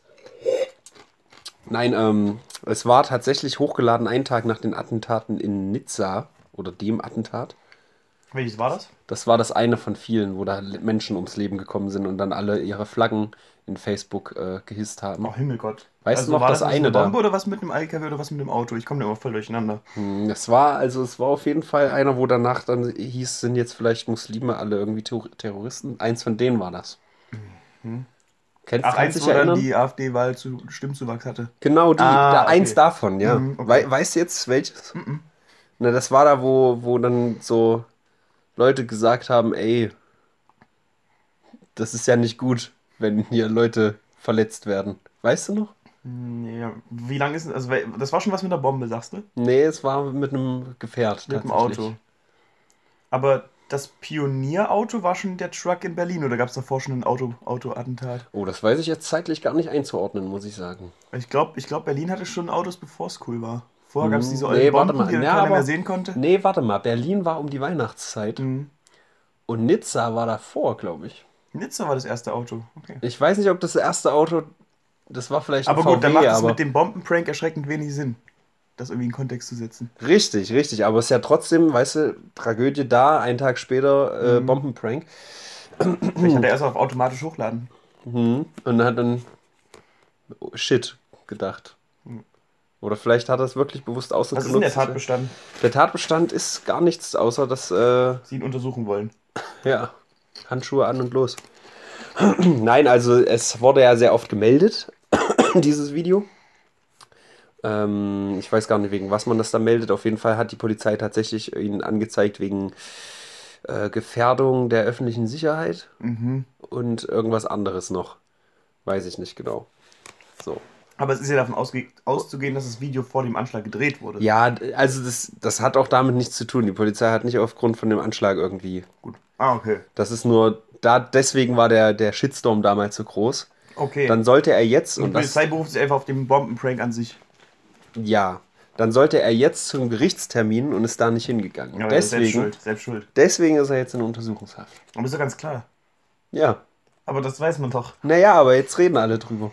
Nein, ähm, es war tatsächlich hochgeladen einen Tag nach den Attentaten in Nizza oder dem Attentat. Welches war das? Das war das eine von vielen, wo da Menschen ums Leben gekommen sind und dann alle ihre Flaggen in Facebook äh, gehisst haben. Oh, Himmelgott. Weißt also du noch, war das das eine eine Bombe da? oder was mit dem L K W oder was mit dem Auto? Ich komme da immer voll durcheinander. Hm, Es war, also es war auf jeden Fall einer, wo danach dann hieß, sind jetzt vielleicht Muslime alle irgendwie Ter- Terroristen. Eins von denen war das. Mhm. Kennst, Ach, kannst eins, dich wo erinnern? dann die AfD-Wahl zu Stimmzuwachs hatte. Genau, die, Ah, da, okay. eins davon, ja. Mhm, okay. Wei- weißt du jetzt welches? Mhm. Na, das war da, wo, wo dann so Leute gesagt haben, ey, das ist ja nicht gut, wenn hier Leute verletzt werden. Weißt du noch? Ja, wie lange ist denn, also weil- das war schon was mit der Bombe, sagst du? Nee, es war mit einem Gefährt Mit dem tatsächlich. Auto. Aber das Pionierauto war schon der Truck in Berlin oder gab es davor schon ein Auto, Auto-Attentat? Oh, das weiß ich jetzt zeitlich gar nicht einzuordnen, muss ich sagen. Ich glaube, ich glaub, Berlin hatte schon Autos, bevor es cool war. Vorher gab es diese Nee, alten warte Bomben, mal. die dann Ja, keiner aber- mehr sehen konnte. Nee, warte mal. Berlin war um die Weihnachtszeit Mhm. und Nizza war davor, glaube ich. Nizza war das erste Auto. Okay. Ich weiß nicht, ob das erste Auto, das war vielleicht ein Aber V W, gut, dann macht es aber mit dem Bombenprank erschreckend wenig Sinn, das irgendwie in Kontext zu setzen. richtig, richtig. Aber es ist ja trotzdem, weißt du, Tragödie da, einen Tag später äh, Mhm. Bombenprank. Vielleicht hat er erst auf automatisch hochladen. Mhm. Und hat dann oh, Shit gedacht. Mhm. Oder vielleicht hat er es wirklich bewusst Was ist denn der ausgenutzt. Tatbestand? Der Tatbestand ist gar nichts, außer dass, äh, Sie ihn untersuchen wollen. ja, Handschuhe an und los. Nein, also es wurde ja sehr oft gemeldet, dieses Video. Ähm, ich weiß gar nicht, wegen was man das da meldet. Auf jeden Fall hat die Polizei tatsächlich ihn angezeigt wegen äh, Gefährdung der öffentlichen Sicherheit Mhm. und irgendwas anderes noch. Weiß ich nicht genau. So. Aber es ist ja davon ausge auszugehen, dass das Video vor dem Anschlag gedreht wurde. Ja, d- also das, das hat auch damit nichts zu tun. Die Polizei hat nicht aufgrund von dem Anschlag irgendwie. Gut. Ah, okay. Das ist nur, da deswegen war der, der Shitstorm damals so groß. Okay. Dann sollte er jetzt, und und die das, Polizei beruft sich einfach auf den Bombenprank an sich. ja, dann sollte er jetzt zum Gerichtstermin und ist da nicht hingegangen. Ja, selbst deswegen, schuld. Selbst schuld. deswegen ist er jetzt in Untersuchungshaft. Aber ist doch ganz klar. Ja. Aber das weiß man doch. Naja, aber jetzt reden alle drüber.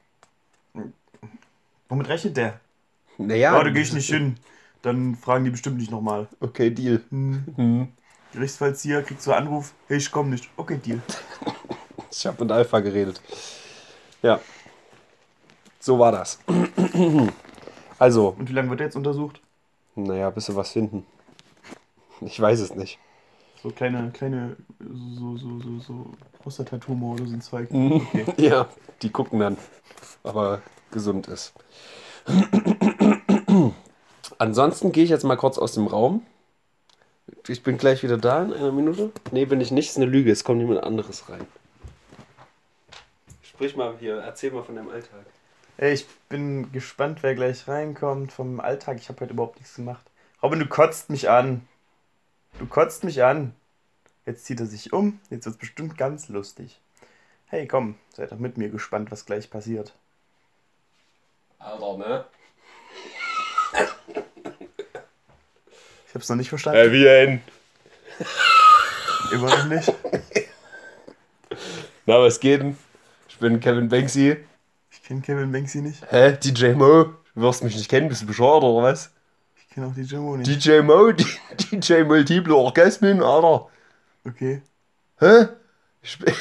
Womit rechnet der? Naja. Ja, da gehe ich nicht hin. Dann fragen die bestimmt nicht nochmal. Okay, Deal. Hm. Hm. Gerichtsvollzieher kriegt so einen Anruf, hey, ich komm nicht. Okay, Deal. Ich habe mit Alpha geredet. Ja. So war das. Also, Und wie lange wird er jetzt untersucht? naja, bis wir was finden. Ich weiß es nicht. So kleine, kleine, so, so, so, so Prostatatumor oder so ein Zweig. Mhm. Okay. Ja, die gucken dann, ob er gesund ist. Ansonsten gehe ich jetzt mal kurz aus dem Raum. Ich bin gleich wieder da in einer Minute. Nee, bin ich nicht. Ist eine Lüge. Es kommt jemand anderes rein. Sprich mal hier. Erzähl mal von deinem Alltag. Ey, ich bin gespannt, wer gleich reinkommt vom Alltag. Ich habe heute überhaupt nichts gemacht. Robin, du kotzt mich an. Du kotzt mich an. Jetzt zieht er sich um. Jetzt wird es bestimmt ganz lustig. Hey, komm, seid doch mit mir gespannt, was gleich passiert. Alter, ne? Ich hab's noch nicht verstanden. Äh, wie denn? Immer noch nicht. Na, was geht denn? Ich bin Kevin Banksy. Ich kenne Kevin Banksy nicht. Hä? D J Mo? Du wirst mich nicht kennen, bist du bescheuert oder was? Ich kenne auch die Jimmo nicht. D J Mo? D J Multiple Orgasmen, Alter. Okay. Hä? Ich bin,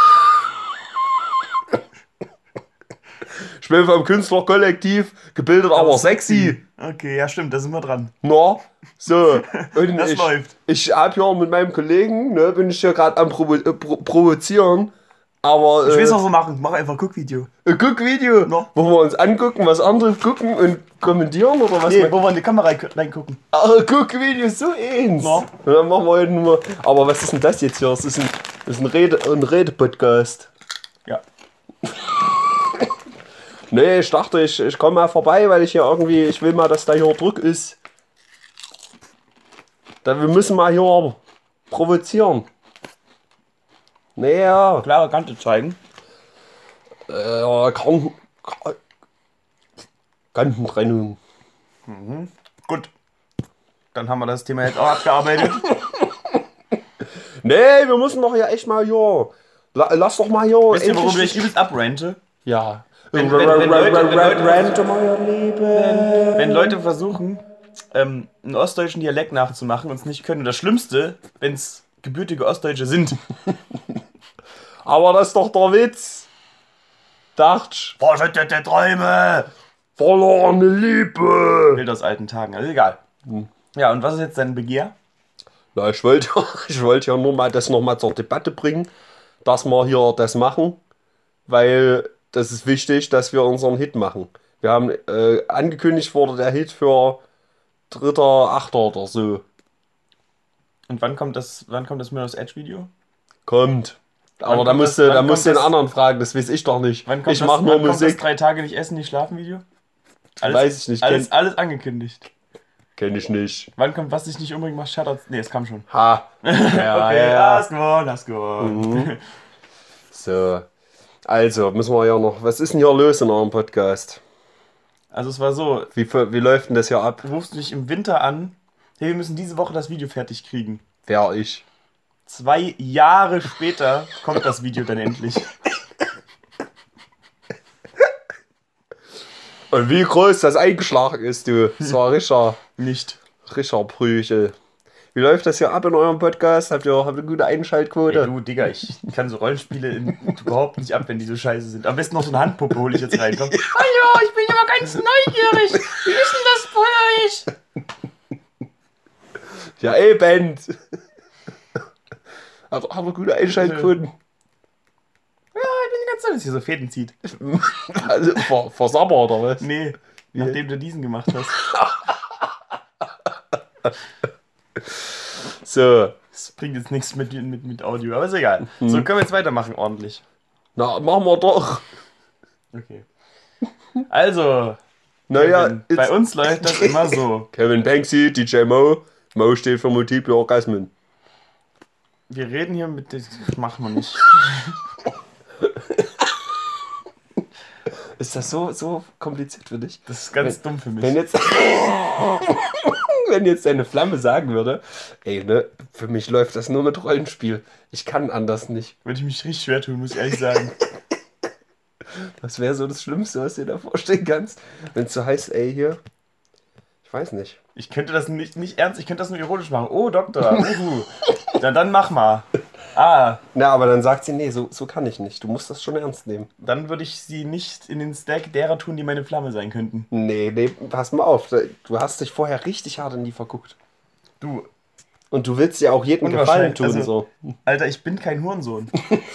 ich bin vom Künstlerkollektiv, gebildet, aber sexy. Okay, ja stimmt, da sind wir dran. Na, so. Und Das ich, läuft. Ich hab hier mit meinem Kollegen, ne, bin ich hier gerade am Provo äh, pro provozieren. Aber. Ich äh, will es auch so machen. Mach einfach Guckvideo. Ein Guckvideo, No. wo wir uns angucken, was andere gucken und kommentieren oder was? Nee, man- wo wir in die Kamera rein- reingucken. Ah, Guckvideo, so eins. No. Und dann machen wir heute nur. Aber was ist denn das jetzt hier? Das ist ein, das ist ein Rede, ein Rede-Podcast. Ja. Nee, ich dachte, ich, ich komme mal vorbei, weil ich hier irgendwie, ich will mal, dass da hier Druck ist. Da, wir müssen mal hier provozieren. Naja, Klare Kante zeigen. äh, Kan Kantentrennung. Gut. Dann haben wir das Thema jetzt auch abgearbeitet. Nee, wir müssen doch ja echt mal hier. La, lass doch mal hier. Wisst ihr, worum endlich- ich übelst abrente? Ja. Wenn- wenn- wenn Leute- wenn Leute- Rant um euer Leben. Wenn Leute versuchen, ähm, einen ostdeutschen Dialekt nachzumachen und es nicht können. Und das Schlimmste, wenn es gebürtige Ostdeutsche sind. Aber das ist doch der Witz. Dacht, Verschüttete Träume! verlorene Liebe. Bild aus alten Tagen, also egal. Ja, und was ist jetzt dein Begehr? Na, ich wollte ich wollte ja nur mal das nochmal zur Debatte bringen, dass wir hier das machen, weil das ist wichtig, dass wir unseren Hit machen. Wir haben äh, angekündigt wurde der Hit für dritter, achter oder so. Und wann kommt das, wann kommt das Mirror's Edge Video? Kommt. Aber Wann da kommt musst das- du, da wann musst du kommt den das- anderen fragen, das weiß ich doch nicht. Wann kommt Ich das, mache nur wann kommt das Musik. drei Tage nicht essen, nicht schlafen Video? Weiß ich nicht, Alles, kenn- alles angekündigt. Kenn ich nicht. Wann kommt was dich nicht umbringt, machst Shoutouts? Nee, es kam schon. Ha. Ja, Okay, ja. hast gewonnen, hast gewonnen. So. Also, müssen wir ja noch. Was ist denn hier los in eurem Podcast? Also es war so, Wie, wie läuft denn das hier ab? du rufst mich im Winter an, hey, wir müssen diese Woche das Video fertig kriegen. Wer ich? Zwei Jahre später kommt das Video dann endlich. Und wie groß das eingeschlagen ist, du. Das war Richard. Nicht. Richard Prüchel. Wie läuft das hier ab in eurem Podcast? Habt ihr, habt ihr eine gute Einschaltquote? Ey, du, Digga, ich kann so Rollenspiele in, überhaupt nicht ab, wenn die so scheiße sind. Am besten noch so eine Handpuppe hole ich jetzt rein. Komm. Hallo, ich bin aber ganz neugierig. Wie ist denn das bei euch? Ja, ey, Band. Hat, hat er gute Einschaltquoten? Ja, ich bin ganz neugierig, dass ihr so Fäden zieht. Also, ver, versabbert oder was? Nee, nachdem du diesen gemacht hast. So. Das bringt jetzt nichts mit, mit, mit Audio, aber ist egal. So, können wir jetzt weitermachen, ordentlich. Na, machen wir doch. Okay. Also, Naja, Kevin, bei uns läuft das immer so. Kevin Banksy, D J Mo. Mo steht für Multiple Orgasmen. Wir reden hier mit... Das machen wir nicht. Ist das so, so kompliziert für dich? Das ist ganz dumm für mich. Wenn jetzt, wenn jetzt deine Flamme sagen würde, ey, ne, für mich läuft das nur mit Rollenspiel. Ich kann anders nicht. Würde ich mich richtig schwer tun, muss ich ehrlich sagen. Das wäre so das Schlimmste, was du dir da vorstellen kannst. Wenn es so heißt, ey, hier, ich weiß nicht. Ich könnte das nicht, nicht ernst, ich könnte das nur ironisch machen. Oh, Doktor, uhu. Na dann mach mal. Ah, Na, aber dann sagt sie, nee, so, so kann ich nicht. Du musst das schon ernst nehmen. dann würde ich sie nicht in den Stack derer tun, die meine Flamme sein könnten. Nee, nee, pass mal auf. Du hast dich vorher richtig hart in die verguckt. Du, Und du willst ja auch jedem Gefallen tun. Also, So. Alter, ich bin kein Hurensohn.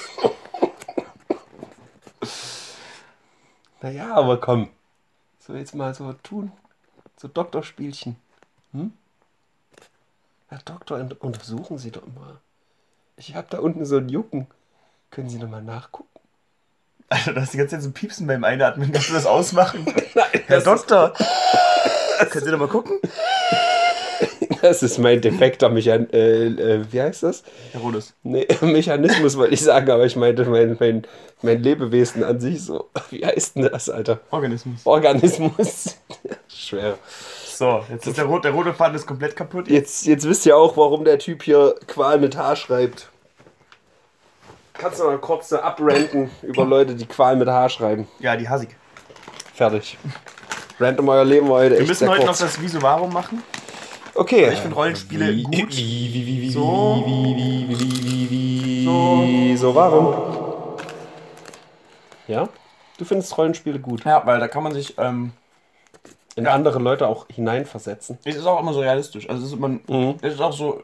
Naja, aber komm. So jetzt mal so tun. So Doktorspielchen. Hm? Herr Doktor, untersuchen Sie doch mal. Ich habe da unten so ein Jucken. Können Sie noch mal nachgucken? Alter, du hast die ganze Zeit so Piepsen beim Einatmen. Kannst du das ausmachen? Nein, Herr Doktor! Können Sie noch mal gucken? Das ist mein defekter Mechan äh, äh, wie heißt das? Herodes. Nee, Mechanismus wollte ich sagen, aber ich meinte mein, mein, mein Lebewesen an sich so. Wie heißt denn das, Alter? Organismus. Organismus. Schwer. So, jetzt ist der, Rot, der rote Faden ist komplett kaputt. Jetzt, jetzt wisst ihr auch, warum der Typ hier Qual mit H schreibt. Kannst du mal kurz so abranten über Leute, die Qual mit H schreiben. Ja, die Hasig. Fertig. Rant um euer Leben war heute Wir echt müssen sehr heute kurz. noch das Wieso Warum machen. Okay. Ich finde Rollenspiele wie, gut. Wie, wie, wie, wie, So. wie, wie, wie, wie, wie, So. wie, so, warum? Ja? Du findest Rollenspiele gut. Ja, weil da kann man sich, ähm, In Ja. andere Leute auch hineinversetzen. es ist auch immer so realistisch. Also es ist, man, Mhm. es ist auch so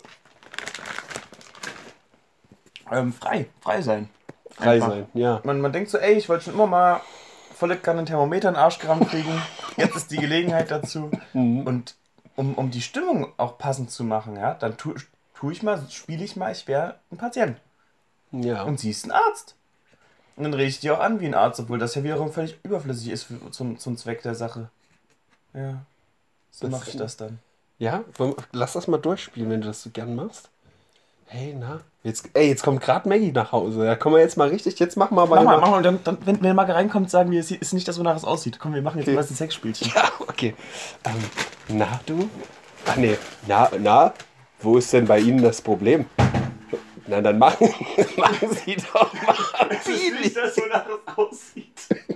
ähm, frei, frei sein. Frei Einfach. sein, ja. Man, man denkt so, ey, ich wollte schon immer mal volle Kanne Thermometer in den Arsch gerammt kriegen. Jetzt ist die Gelegenheit dazu. Mhm. Und um, um die Stimmung auch passend zu machen, ja, dann tu, tu ich mal, spiele ich mal, ich wäre ein Patient. Ja. Und sie ist ein Arzt. Und dann rede ich die auch an wie ein Arzt, obwohl das ja wiederum völlig überflüssig ist für, zum, zum Zweck der Sache. Ja. So Das mache ich ist- das dann. Ja, wollen wir- lass das mal durchspielen, wenn du das so gern machst. Hey, na? Jetzt, ey, jetzt kommt gerade Maggie nach Hause. Da kommen wir jetzt mal richtig. Jetzt machen wir aber Mach mal, immer- mach mal, dann, dann, wenn, wenn Marke reinkommt, sagen wir, es ist nicht das, wonach es aussieht. Komm, wir machen jetzt Okay. mal ein Sexspielchen. Ja, okay. Ähm, na, du? Ach nee, na, na? Wo ist denn bei Ihnen das Problem? Na, dann machen, machen Sie doch mal. Es ist nicht das, wonach es aussieht.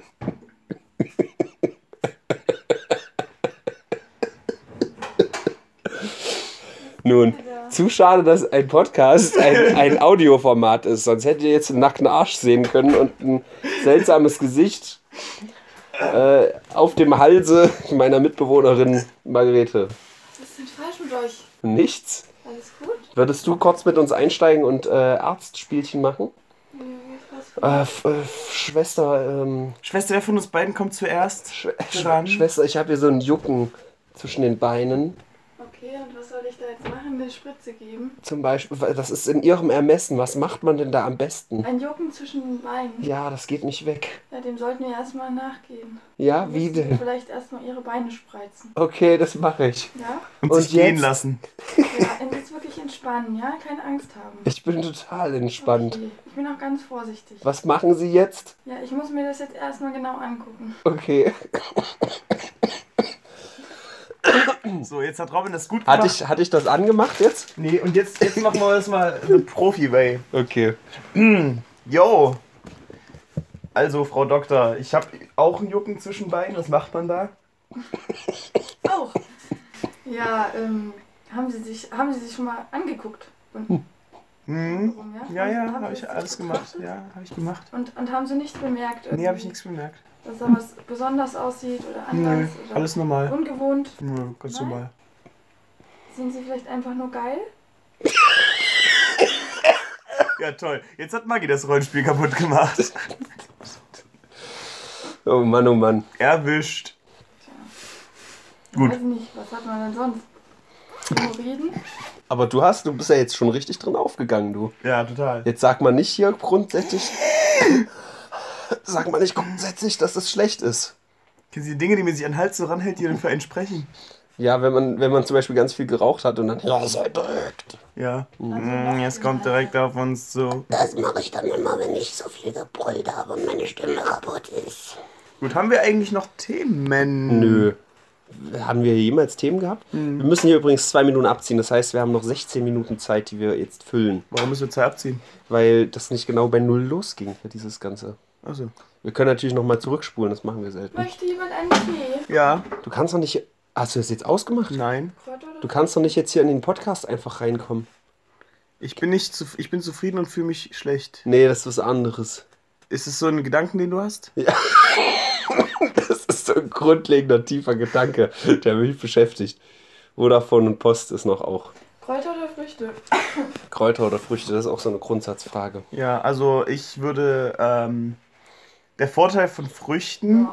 Nun, zu schade, dass ein Podcast ein, ein Audioformat ist. Sonst hättet ihr jetzt einen nackten Arsch sehen können und ein seltsames Gesicht äh, auf dem Halse meiner Mitbewohnerin Margarete. Was ist denn falsch mit euch? Nichts. Alles gut? Würdest du kurz mit uns einsteigen und äh, Arztspielchen machen? Ja, was für- Äh, F äh, Schwester, ähm, Schwester, wer von uns beiden kommt zuerst? Sch Dran. Sch Schwester, ich habe hier so ein Jucken zwischen den Beinen. Okay, und was soll ich da jetzt machen? Eine Spritze geben? Zum Beispiel, das ist in ihrem Ermessen. Was macht man denn da am besten? Ein Jucken zwischen den Beinen? Ja, das geht nicht weg. Ja, dem sollten wir erstmal nachgehen. Ja, Dann wie müsst ihr denn? Vielleicht erstmal ihre Beine spreizen. Okay, das mache ich. Ja? Und, Und sich gehen jetzt? lassen. Ja, und jetzt wirklich entspannen, ja? Keine Angst haben. Ich bin total entspannt. Okay. Ich bin auch ganz vorsichtig. Was machen Sie jetzt? Ja, ich muss mir das jetzt erstmal genau angucken. Okay. So, jetzt hat Robin das gut gemacht. Hatte ich, hatte ich das angemacht jetzt? Nee, und jetzt, jetzt machen wir das mal the Profi-Way. Okay. Yo! Also, Frau Doktor, ich habe auch einen Jucken zwischen Beinen. Was macht man da? Auch. Ja, ähm, haben Sie sich, haben Sie sich schon mal angeguckt? Und, Hm? warum, ja? Ja, ja, Haben habe Sie ich das alles gemacht. betrachtet? Ja, habe ich gemacht. Und, und haben Sie nicht bemerkt, Nee, habe ich nichts bemerkt. dass da was besonders aussieht oder anders? Nö, oder alles normal. ungewohnt? Nö, ganz Nein? normal. Sind Sie vielleicht einfach nur geil? Ja, toll. Jetzt hat Maggie das Rollenspiel kaputt gemacht. Oh Mann, oh Mann. Erwischt. Gut. Weiß nicht, was hat man denn sonst? Hämorrhoiden? Aber du hast, du bist ja jetzt schon richtig drin aufgegangen, du. Ja, total. Jetzt sag mal nicht hier grundsätzlich. Sag mal nicht grundsätzlich, dass das schlecht ist. Kennen Sie die Dinge, die man sich an den Hals so ranhält, die dann für einen sprechen? Ja, wenn man, wenn man zum Beispiel ganz viel geraucht hat und dann. Ja, sei drückt. Ja. Also Mm, jetzt kommt direkt auf uns zu. Das mache ich dann immer, wenn ich so viel gebrüllt habe und meine Stimme kaputt ist. Gut, haben wir eigentlich noch Themen? Nö. Haben wir jemals Themen gehabt? Wir müssen hier übrigens zwei Minuten abziehen. Das heißt, wir haben noch sechzehn Minuten Zeit, die wir jetzt füllen. Warum müssen wir zwei abziehen? Weil das nicht genau bei Null losging, dieses Ganze. Achso. Wir können natürlich nochmal zurückspulen, das machen wir selten. Möchte jemand einen Tee? Ja. Du kannst doch nicht. Hast du das jetzt ausgemacht? Nein. Kräuter oder Du kannst doch nicht jetzt hier in den Podcast einfach reinkommen. Ich bin nicht zu, ich bin zufrieden und fühle mich schlecht. Nee, das ist was anderes. Ist es so ein Gedanken, den du hast? Das ist so ein grundlegender, tiefer Gedanke, der mich beschäftigt. Vodafone und Post ist noch auch. Kräuter oder Früchte? Kräuter oder Früchte, das ist auch so eine Grundsatzfrage. Ja, also ich würde, ähm, der Vorteil von Früchten...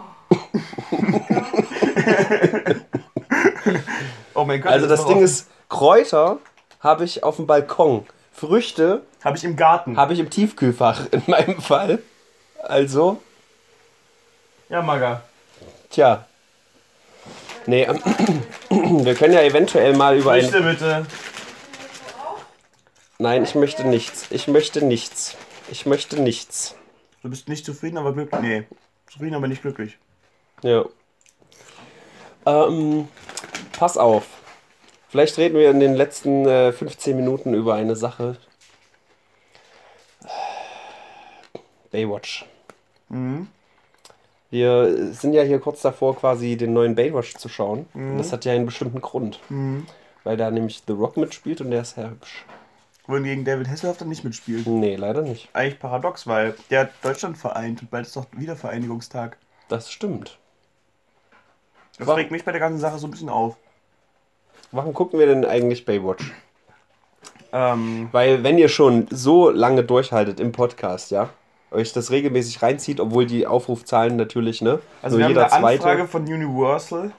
Oh mein Gott. Also das noch Ding offen. ist, Kräuter habe ich auf dem Balkon. Früchte Habe ich im Garten. habe ich im Tiefkühlfach in meinem Fall. Also, Ja, Maga. tja. Nee, ähm, wir können ja eventuell mal über ein... Früchte bitte. Nein, ich möchte nichts. Ich möchte nichts. Ich möchte nichts. Du bist nicht zufrieden, aber glücklich. Nee, zufrieden, aber nicht glücklich. Ja. Ähm, pass auf. Vielleicht reden wir in den letzten äh, fünfzehn Minuten über eine Sache. Baywatch. Mhm. Wir sind ja hier kurz davor, quasi den neuen Baywatch zu schauen. Und das hat ja einen bestimmten Grund. Mhm. Weil da nämlich The Rock mitspielt und der ist sehr hübsch. Wohingegen David Hasselhoff dann nicht mitspielt. Nee, leider nicht. Eigentlich paradox, weil der hat Deutschland vereint und bald ist doch Wiedervereinigungstag. Das stimmt. Das Warum? regt mich bei der ganzen Sache so ein bisschen auf. Warum gucken wir denn eigentlich Baywatch? Ähm, Weil wenn ihr schon so lange durchhaltet im Podcast, ja, euch das regelmäßig reinzieht, obwohl die Aufrufzahlen natürlich, ne? also nur wir jeder haben eine zweite. Anfrage von Universal.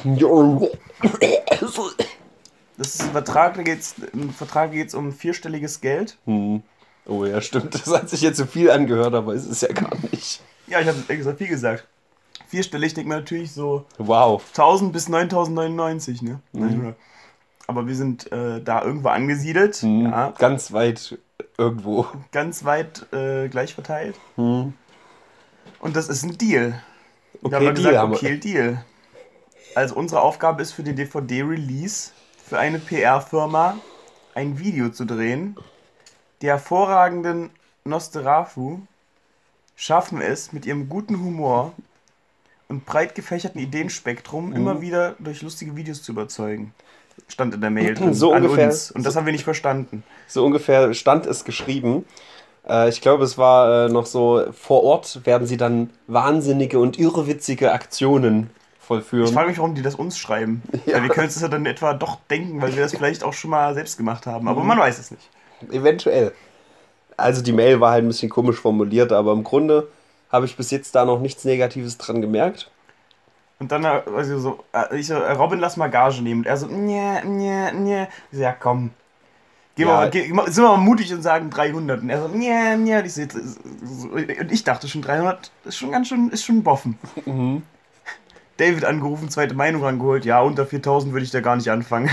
Das ist ein Vertrag, da geht's, im Vertrag geht es um vierstelliges Geld. Hm. Oh ja, stimmt. Das hat sich jetzt so viel angehört, aber es ist ja gar nicht. Ja, ich habe extra viel gesagt. Vierstellig denkt man natürlich so Wow. tausend bis neuntausendneunundneunzig, ne? Mhm. Aber wir sind äh, da irgendwo angesiedelt, Hm. ja, Ganz weit irgendwo. ganz weit äh, gleich verteilt. Hm. Und das ist ein Deal. Okay, da haben wir Deal gesagt, haben wir. okay, Deal. Also unsere Aufgabe ist für den D V D-Release für eine P R-Firma ein Video zu drehen. Die hervorragenden Nosferatu schaffen es mit ihrem guten Humor und breit gefächerten Ideenspektrum Mhm. immer wieder durch lustige Videos zu überzeugen. Stand in der Mail drin, So an ungefähr- uns. Und das haben wir nicht verstanden. So ungefähr stand es geschrieben. Äh, ich glaube, es war äh, noch so, vor Ort werden sie dann wahnsinnige und irrwitzige Aktionen vollführen. Ich frage mich, warum die das uns schreiben. Ja. Weil wir können es ja dann etwa doch denken, weil wir das vielleicht auch schon mal selbst gemacht haben. Mhm. Aber man weiß es nicht. Eventuell. Also die Mail war halt ein bisschen komisch formuliert, aber im Grunde habe ich bis jetzt da noch nichts Negatives dran gemerkt. Und dann, äh, also so, äh, ich so, äh, Robin, lass mal Gage nehmen. Und er so, nee, nee, nee. Ich so, ja, komm. Geh Ja. mal, geh, sind wir mal mutig und sagen dreihundert. Und er so, nee, nee. Und ich, so, jetzt, ist- so, und ich dachte schon, dreihundert ist schon ganz schön, ist schon ein Boffen. Mhm. David angerufen, zweite Meinung rangeholt. Ja, unter viertausend würde ich da gar nicht anfangen.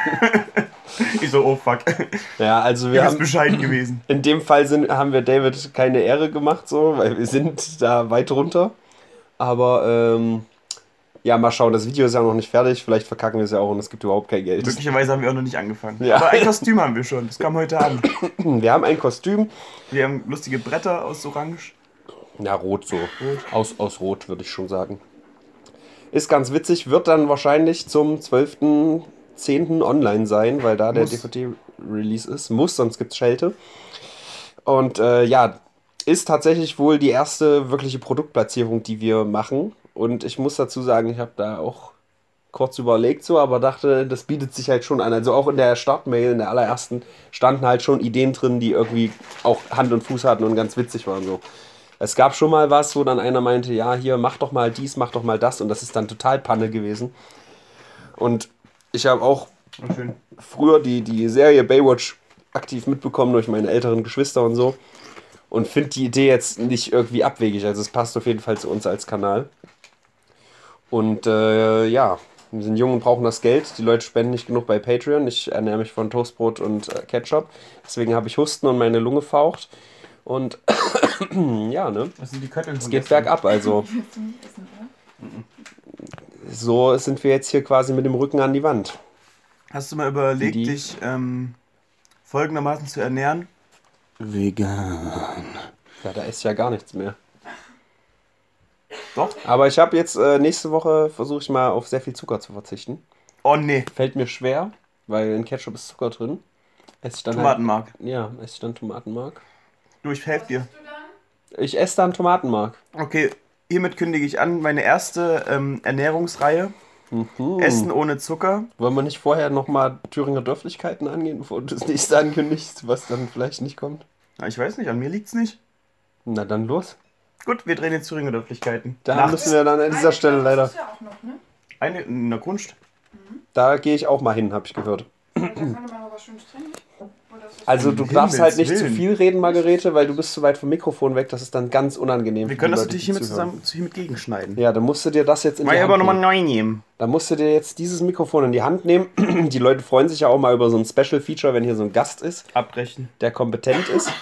Ich so, oh fuck. Ja, also Du wir bist haben, bescheiden gewesen. in dem Fall sind, haben wir David keine Ehre gemacht, so, weil wir sind da weit runter. Aber ähm, ja, mal schauen, das Video ist ja noch nicht fertig, vielleicht verkacken wir es ja auch und es gibt überhaupt kein Geld. Möglicherweise haben wir auch noch nicht angefangen. Ja. Aber ein Kostüm haben wir schon. Das kam heute an. Wir haben ein Kostüm. Wir haben lustige Bretter aus Orange. Ja, rot so. Aus, aus Rot, würde ich schon sagen. Ist ganz witzig, wird dann wahrscheinlich zum zwölften zehnten online sein, weil da der Muss. D V D-Release ist. Muss, sonst gibt's Schelte. Und äh, ja, ist tatsächlich wohl die erste wirkliche Produktplatzierung, die wir machen. Und ich muss dazu sagen, ich habe da auch kurz überlegt so, aber dachte, das bietet sich halt schon an. Also auch in der Startmail, in der allerersten, standen halt schon Ideen drin, die irgendwie auch Hand und Fuß hatten und ganz witzig waren so. Es gab schon mal was, wo dann einer meinte, ja, hier, mach doch mal dies, mach doch mal das. Und das ist dann total Panne gewesen. Und ich habe auch Schön. früher die, die Serie Baywatch aktiv mitbekommen durch meine älteren Geschwister und so. Und finde die Idee jetzt nicht irgendwie abwegig. Also es passt auf jeden Fall zu uns als Kanal. Und äh, ja, wir sind jung und brauchen das Geld. Die Leute spenden nicht genug bei Patreon. Ich ernähre mich von Toastbrot und äh, Ketchup. Deswegen habe ich Husten und meine Lunge faucht. Und ja, ne? Das sind die Kötteln Es von geht gestern. bergab, also Zum Essen, oder? so sind wir jetzt hier quasi mit dem Rücken an die Wand. Hast du mal überlegt, Die- dich ähm, folgendermaßen zu ernähren? Vegan. Ja, da ist ja gar nichts mehr. Doch? Aber ich habe jetzt äh, nächste Woche versuche ich mal auf sehr viel Zucker zu verzichten. Oh nee, Fällt mir schwer, weil in Ketchup ist Zucker drin. Esse ich dann Tomatenmark. Halt, ja, esse ich dann Tomatenmark. Du, ich helfe dir. Du dann? Ich esse dann Tomatenmark. Okay, hiermit kündige ich an, meine erste ähm, Ernährungsreihe Mhm. Essen ohne Zucker. Wollen wir nicht vorher nochmal Thüringer Dörflichkeiten angehen, bevor du das nächste ankündigst, was dann vielleicht nicht kommt? Na, ich weiß nicht, an mir liegt's nicht. Na dann los. Gut, wir drehen jetzt Thüringer Dörflichkeiten. Da Nachts. müssen wir dann an dieser Eine Stelle Klasse leider. ist ja auch noch, ne? Eine in der Kunst. Da gehe ich auch mal hin, habe ich gehört. Da könnte man aber was Schönes trinken. Oder ist das Also Um du darfst halt nicht Himmels zu Willen. viel reden, Margarete, weil du bist zu weit vom Mikrofon weg. Das ist dann ganz unangenehm. Wir für können die das Leute, natürlich die hiermit zuhören. zusammen hiermit gegenschneiden. Ja, dann musst du dir das jetzt in Mal die aber Hand nochmal nehmen. neu nehmen. Dann musst du dir jetzt dieses Mikrofon in die Hand nehmen. Die Leute freuen sich ja auch mal über so ein Special-Feature, wenn hier so ein Gast ist, Abbrechen. der kompetent ist.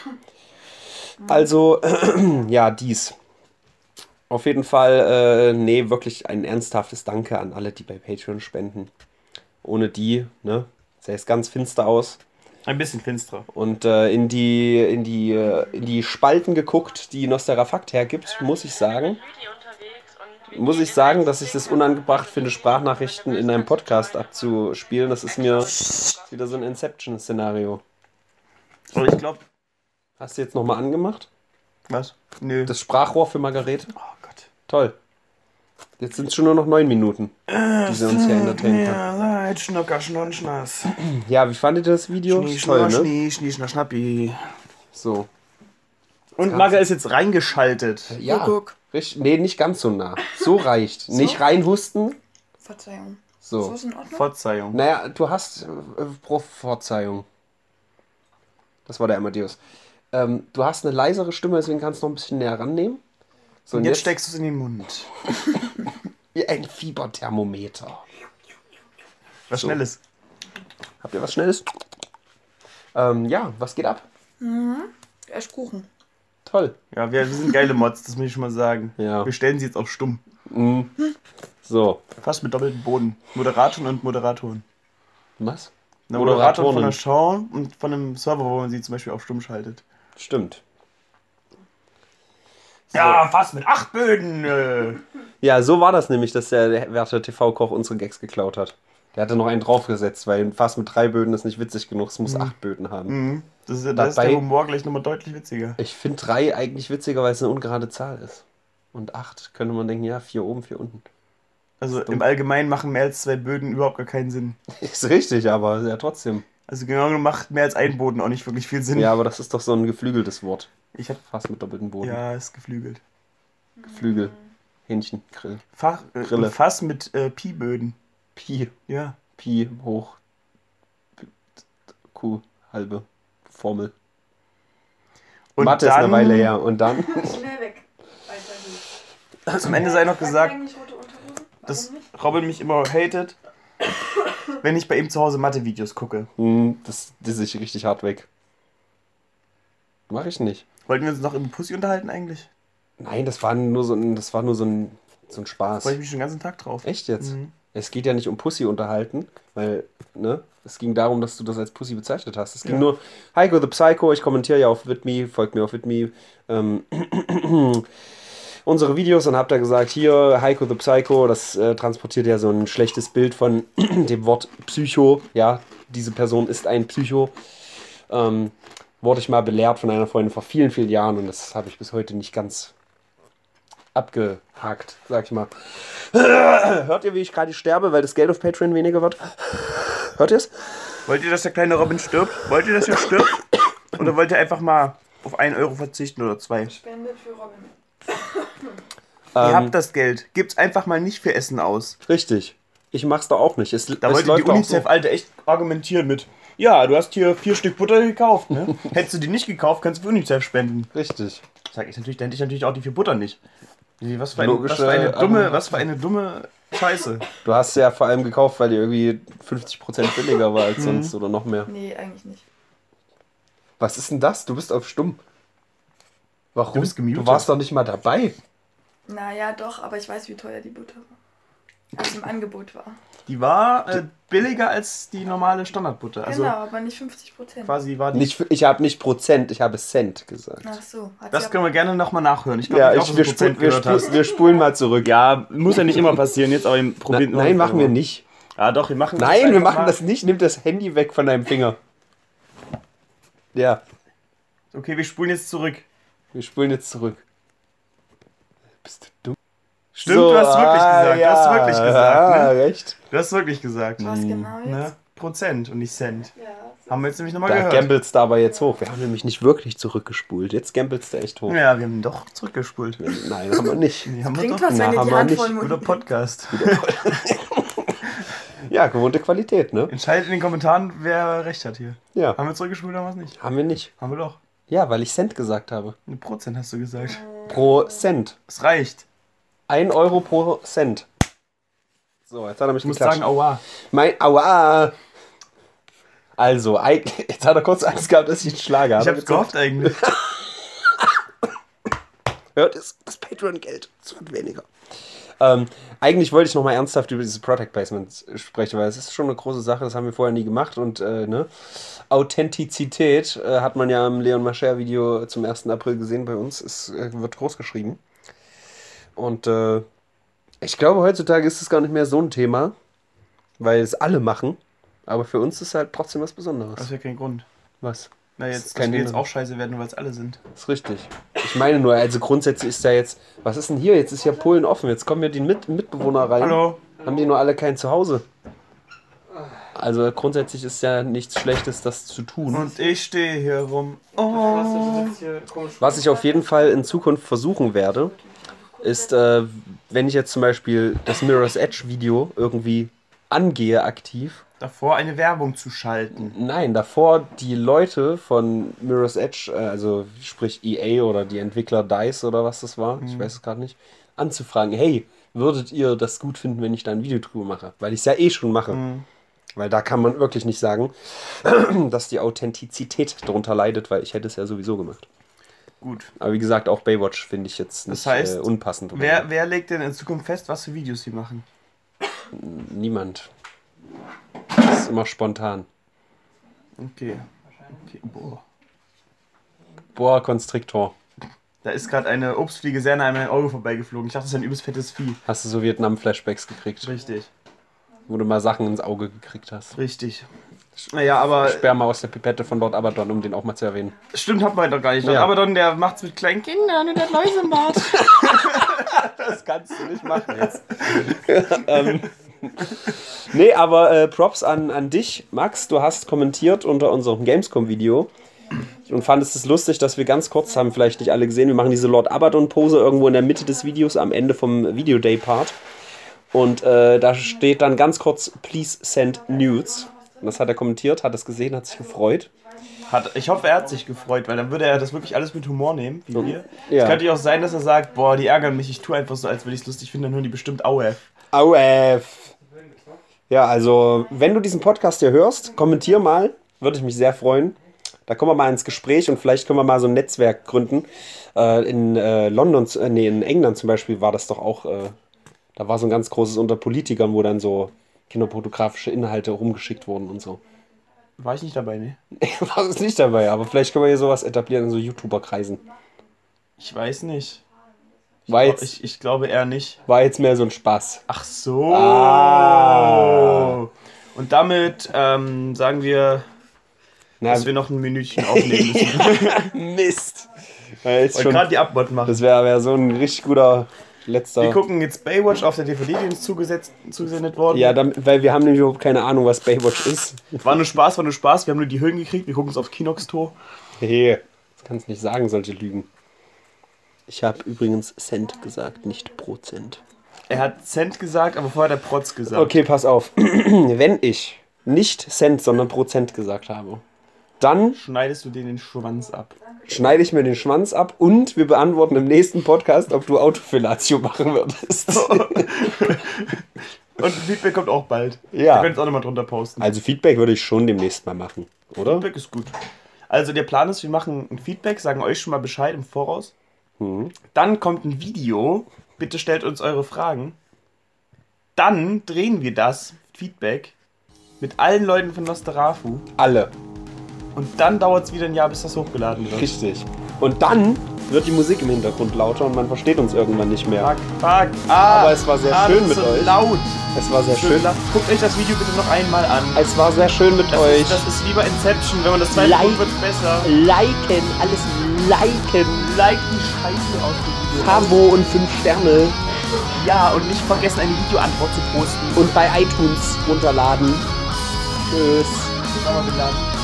Also, ja, dies. Auf jeden Fall, äh, nee, wirklich ein ernsthaftes Danke an alle, die bei Patreon spenden. Ohne die, ne, sähe es ganz finster aus. Ein bisschen finsterer. Und äh, in, die, in, die, äh, in die Spalten geguckt, die Nosterafakt hergibt, muss ich sagen, muss ich sagen, dass ich das unangebracht finde, Sprachnachrichten in einem Podcast abzuspielen. Das ist mir wieder so ein Inception-Szenario. Aber ich glaube. Hast du jetzt nochmal angemacht? Was? Nö. Das Sprachrohr für Margarete? oh Gott. Toll. Jetzt sind es schon nur noch neun Minuten, die sie uns hier entertainen kann. Ja, leid, Schnucker, Schnurren, Schnass. Ja, wie fandet ihr das Video? Schnie, Toll, Schnurr, ne? Schnie, Schnie, Schnapp, Schnappi. So. Und Marga ist jetzt reingeschaltet. Ja, Guck. richtig, nee, nicht ganz so nah. So reicht. Nicht reinhusten. Verzeihung. So So. ist in Ordnung? Verzeihung. Naja, du hast äh, Pro Verzeihung. Das war der Amadeus. Ähm, du hast eine leisere Stimme, deswegen kannst du noch ein bisschen näher rannehmen. So, Und jetzt steckst du es in den Mund. wie ein Fieberthermometer. Was So. Schnelles. Habt ihr was Schnelles? Ähm, ja, was geht ab? Erst Kuchen. Toll. Ja, wir, wir sind geile Mods, das muss ich schon mal sagen. Ja. Wir stellen sie jetzt auf stumm. Mhm. So. Fast mit doppeltem Boden. Moderator und Moderatoren. Was? Eine Moderator von Moderatorinnen. der Show und von einem Server, wo man sie zum Beispiel auf stumm schaltet. Stimmt. Ja, fast mit acht Böden. Äh. Ja, so war das nämlich, dass der werte T V-Koch unsere Gags geklaut hat. Der hatte noch einen draufgesetzt, weil fast mit drei Böden ist nicht witzig genug. Es muss acht Böden haben. Mhm. Das ist, da ist Dabei- der Humor gleich nochmal deutlich witziger. Ich finde drei eigentlich witziger, weil es eine ungerade Zahl ist. Und acht könnte man denken, ja, vier oben, vier unten. Also im Allgemeinen machen mehr als zwei Böden überhaupt gar keinen Sinn. Ist richtig, aber ja trotzdem. Also genau genommen macht mehr als ein Boden auch nicht wirklich viel Sinn. Ja, aber das ist doch so ein geflügeltes Wort. Ich hab, Fast mit doppeltem Boden. ja, ist geflügelt. Flügel. Hähnchen, Grill. Fach, äh, Grille. Fass mit äh, Pi-Böden. Pi. Ja. Pi hoch. Q halbe Formel. Und Mathe ist dann, eine Weile her. Und dann? Schnell weg. Weiter geht's. Zum Ende sei noch Trägt er gesagt, eigentlich rote Unterhosen? dass Warum nicht? Robin mich immer hatet, wenn ich bei ihm zu Hause Mathe-Videos gucke. Hm, das disse ich richtig hart weg. Mach ich nicht. Wollten wir uns noch über Pussy unterhalten eigentlich? Nein, das war nur so ein, das war nur so ein, so ein Spaß. Freue ich mich schon den ganzen Tag drauf. Echt jetzt? Mhm. Es geht ja nicht um Pussy unterhalten, weil, ne? Es ging darum, dass du das als Pussy bezeichnet hast. Es ging Ja. nur, Heiko the Psycho, ich kommentiere ja auf Vidme, folgt mir auf Vidme, ähm, unsere Videos und habt da gesagt, hier, Heiko the Psycho, das äh, transportiert ja so ein schlechtes Bild von dem Wort Psycho. Ja, diese Person ist ein Psycho. Ähm, wurde ich mal belehrt von einer Freundin vor vielen, vielen Jahren und das habe ich bis heute nicht ganz abgehakt, sag ich mal. Hört ihr, wie ich gerade sterbe, weil das Geld auf Patreon weniger wird? Hört ihr es? Wollt ihr, dass der kleine Robin stirbt? Wollt ihr, dass er stirbt? Oder wollt ihr einfach mal auf einen Euro verzichten oder zwei? Spende für Robin. Ihr Ähm, habt das Geld. Gebt's einfach mal nicht für Essen aus. Richtig. Ich mach's doch auch nicht. Es, Da es wollte die läuft auch UNICEF, so. Alter, echt argumentieren mit. Ja, du hast hier vier Stück Butter gekauft, ne? Hättest du die nicht gekauft, kannst du für UNICEF spenden. Richtig. Sag ich natürlich, dann hätte ich natürlich auch die vier Butter nicht. Wie, Was für eine, Logische was für eine dumme, Argumentation. was für eine dumme Scheiße. Du hast sie ja vor allem gekauft, weil die irgendwie fünfzig Prozent billiger war Mhm. als sonst oder noch mehr. Nee, eigentlich nicht. Was ist denn das? Du bist auf stumm. Warum? Du bist gemutet. Du warst doch nicht mal dabei. Naja, doch, aber ich weiß, wie teuer die Butter war. Als im Angebot war. Die war äh, billiger als die normale Standardbutter. Also genau, aber nicht fünfzig Prozent. quasi war die. Nicht, ich habe nicht Prozent, ich habe Cent gesagt. Ach so. Hat Das sie können wir gerne nochmal nachhören. Ich glaube, Ja, ich, ich, auch, wir, dass du spul, Prozent wir, gehört spul, hast. wir spulen mal zurück. Ja, muss ja nicht immer passieren jetzt, aber im Na, probieren nein, machen wir nicht. Ja, doch, wir machen das Nein, wir einfach machen mal. das nicht. Nimm das Handy weg von deinem Finger. Ja, Okay, wir spulen jetzt zurück. wir spulen jetzt zurück. Bist du dumm? Stimmt, du hast wirklich gesagt. Du hast wirklich gesagt. Ja, Ne? recht. Du hast wirklich gesagt. Was genau jetzt? Ne? Prozent und nicht Cent. Ja. Haben wir jetzt nämlich nochmal Da gehört. gambelst du aber jetzt hoch. Wir haben nämlich nicht wirklich zurückgespult. Jetzt gambelst du echt hoch. Ja, wir haben doch zurückgespult. Nein, haben wir nicht. Nee, haben wir Bringt doch. was, Na, wenn ihr haben die wir Hand nicht. voll Mund Guter Podcast. Ja, gewohnte Qualität, ne? Entscheidet in den Kommentaren, wer recht hat hier. Ja. Haben wir zurückgespult oder was nicht? Haben wir nicht. Haben wir doch. Ja, weil ich Cent gesagt habe. Eine Prozent hast du gesagt. Pro Cent. Es reicht. Ein Euro pro Cent. So, jetzt hat er mich Ich muss geklatscht. sagen, aua. Mein, aua. Also, eig- jetzt hat er kurz Angst gehabt, dass ich einen Schlager habe. Ich hab's gehofft eigentlich. Hört, das, das Patreon-Geld. Es wird weniger. Ähm, eigentlich wollte ich nochmal ernsthaft über dieses Product Placement sprechen, weil es ist schon eine große Sache, das haben wir vorher nie gemacht und äh, ne? Authentizität äh, hat man ja im Leon Mascher Video zum ersten April gesehen bei uns, es äh, wird groß geschrieben. Und äh, ich glaube, heutzutage ist es gar nicht mehr so ein Thema, weil es alle machen, aber für uns ist es halt trotzdem was Besonderes. Das wäre kein Grund. Was? Na, Das jetzt, ist dass kein wir jetzt Hindernis. auch scheiße werden, nur weil es alle sind. Das ist richtig. Ich meine nur, also grundsätzlich ist da jetzt, was ist denn hier? Jetzt ist ja Polen offen, jetzt kommen ja die Mit Mitbewohner rein. Hallo. Haben die nur alle kein Zuhause? Also grundsätzlich ist ja nichts Schlechtes, das zu tun. Und ich stehe hier rum. Oh. Was ich auf jeden Fall in Zukunft versuchen werde, ist, äh, wenn ich jetzt zum Beispiel das Mirror's Edge Video irgendwie angehe aktiv, Davor eine Werbung zu schalten. nein, davor die Leute von Mirror's Edge, äh, also sprich E A oder die Entwickler DICE oder was das war, ich weiß es gerade nicht, anzufragen, hey, würdet ihr das gut finden, wenn ich da ein Video drüber mache? Weil ich es ja eh schon mache. Mhm. Weil da kann man wirklich nicht sagen, dass die Authentizität darunter leidet, weil ich hätte es ja sowieso gemacht. Gut. Aber wie gesagt, auch Baywatch finde ich jetzt nicht Das heißt, äh, unpassend. oder Wer, so. wer legt denn in Zukunft fest, was für Videos sie machen? Niemand. Das ist immer spontan. Okay. okay. Boah. Boah, Constrictor. Da ist gerade eine Obstfliege sehr nah an meinem Auge vorbeigeflogen. Ich dachte, das ist ein übelst fettes Vieh. Hast du so Vietnam-Flashbacks gekriegt, Richtig. wo du mal Sachen ins Auge gekriegt hast. Richtig. Naja, aber Sperma aus der Pipette von Lord Abaddon, um den auch mal zu erwähnen. stimmt, hat man doch gar nicht. Ja. Aber dann, der macht's mit kleinen Kindern und der hat Läuse im Bad. Das kannst du nicht machen jetzt. ähm, nee, aber äh, Props an, an dich, Max. Du hast kommentiert unter unserem Gamescom-Video und fandest es lustig, dass wir ganz kurz, haben vielleicht nicht alle gesehen, wir machen diese Lord Abaddon-Pose irgendwo in der Mitte des Videos, am Ende vom Video-Day-Part. Und äh, da steht dann ganz kurz, please send nudes. Und das hat er kommentiert, hat es gesehen, hat sich gefreut. Hat, ich hoffe, er hat sich gefreut, weil dann würde er das wirklich alles mit Humor nehmen, wie wir. Ja. Es könnte ja auch sein, dass er sagt, boah, die ärgern mich, ich tue einfach so, als würde ich es lustig finden, dann hören die bestimmt Aue. Aue. Ja, also, wenn du diesen Podcast hier hörst, kommentier mal. Würde ich mich sehr freuen. Da kommen wir mal ins Gespräch und vielleicht können wir mal so ein Netzwerk gründen. Äh, in äh, London, äh, nee, in England zum Beispiel war das doch auch, äh, da war so ein ganz großes unter Politikern, wo dann so kinderpornografische Inhalte rumgeschickt wurden und so. War ich nicht dabei, ne? War es nicht dabei, aber vielleicht können wir hier sowas etablieren in so YouTuber-Kreisen. Ich weiß nicht. War Ich, jetzt, ich, ich glaube eher nicht. war jetzt mehr so ein Spaß. Ach so. Ah. Und damit ähm, sagen wir, Na, dass wir noch ein Minütchen aufnehmen müssen. Mist. Ja, jetzt Und schon, gerade die Abmod machen. das wäre wär so ein richtig guter letzter... Wir gucken jetzt Baywatch auf der D V D, die uns zugesetzt, zugesendet worden. Ja, damit, weil wir haben nämlich überhaupt keine Ahnung, was Baywatch ist. War nur Spaß, war nur Spaß. Wir haben nur die Höhen gekriegt. Wir gucken uns auf Kinox-Tor. Hey, das kannst du nicht sagen, solche Lügen. Ich habe übrigens Cent gesagt, nicht Prozent. Er hat Cent gesagt, aber vorher hat er Protz gesagt. Okay, pass auf. Wenn ich nicht Cent, sondern Prozent gesagt habe, dann Schneidest du den den Schwanz ab. schneide ich mir den Schwanz ab und wir beantworten im nächsten Podcast, ob du Autofellatio machen würdest. Und Feedback kommt auch bald. Ja. Ihr könnt es auch nochmal drunter posten. Also Feedback würde ich schon demnächst mal machen, oder? Feedback ist gut. Also der Plan ist, wir machen ein Feedback, sagen euch schon mal Bescheid im Voraus. Mhm. Dann kommt ein Video. Bitte stellt uns eure Fragen. Dann drehen wir das Feedback mit allen Leuten von Nosferatu. Alle. Und dann dauert es wieder ein Jahr, bis das hochgeladen wird. Richtig. Und dann wird die Musik im Hintergrund lauter und man versteht uns irgendwann nicht mehr. Fuck, fuck. Ah, Aber es war sehr ah, schön das ist mit so euch. laut. Es war sehr So schön. laut. Guckt euch das Video bitte noch einmal an. Es war sehr schön mit Das euch. ist, das ist lieber Inception. Wenn man das zweite Like. guckt, wird es besser. Liken, alles liken. Like die Scheiße aus dem Video. Abo und fünf Sterne. Ja, und nicht vergessen, eine Videoantwort zu posten. Und bei iTunes runterladen. Tschüss. Mama, wir laden.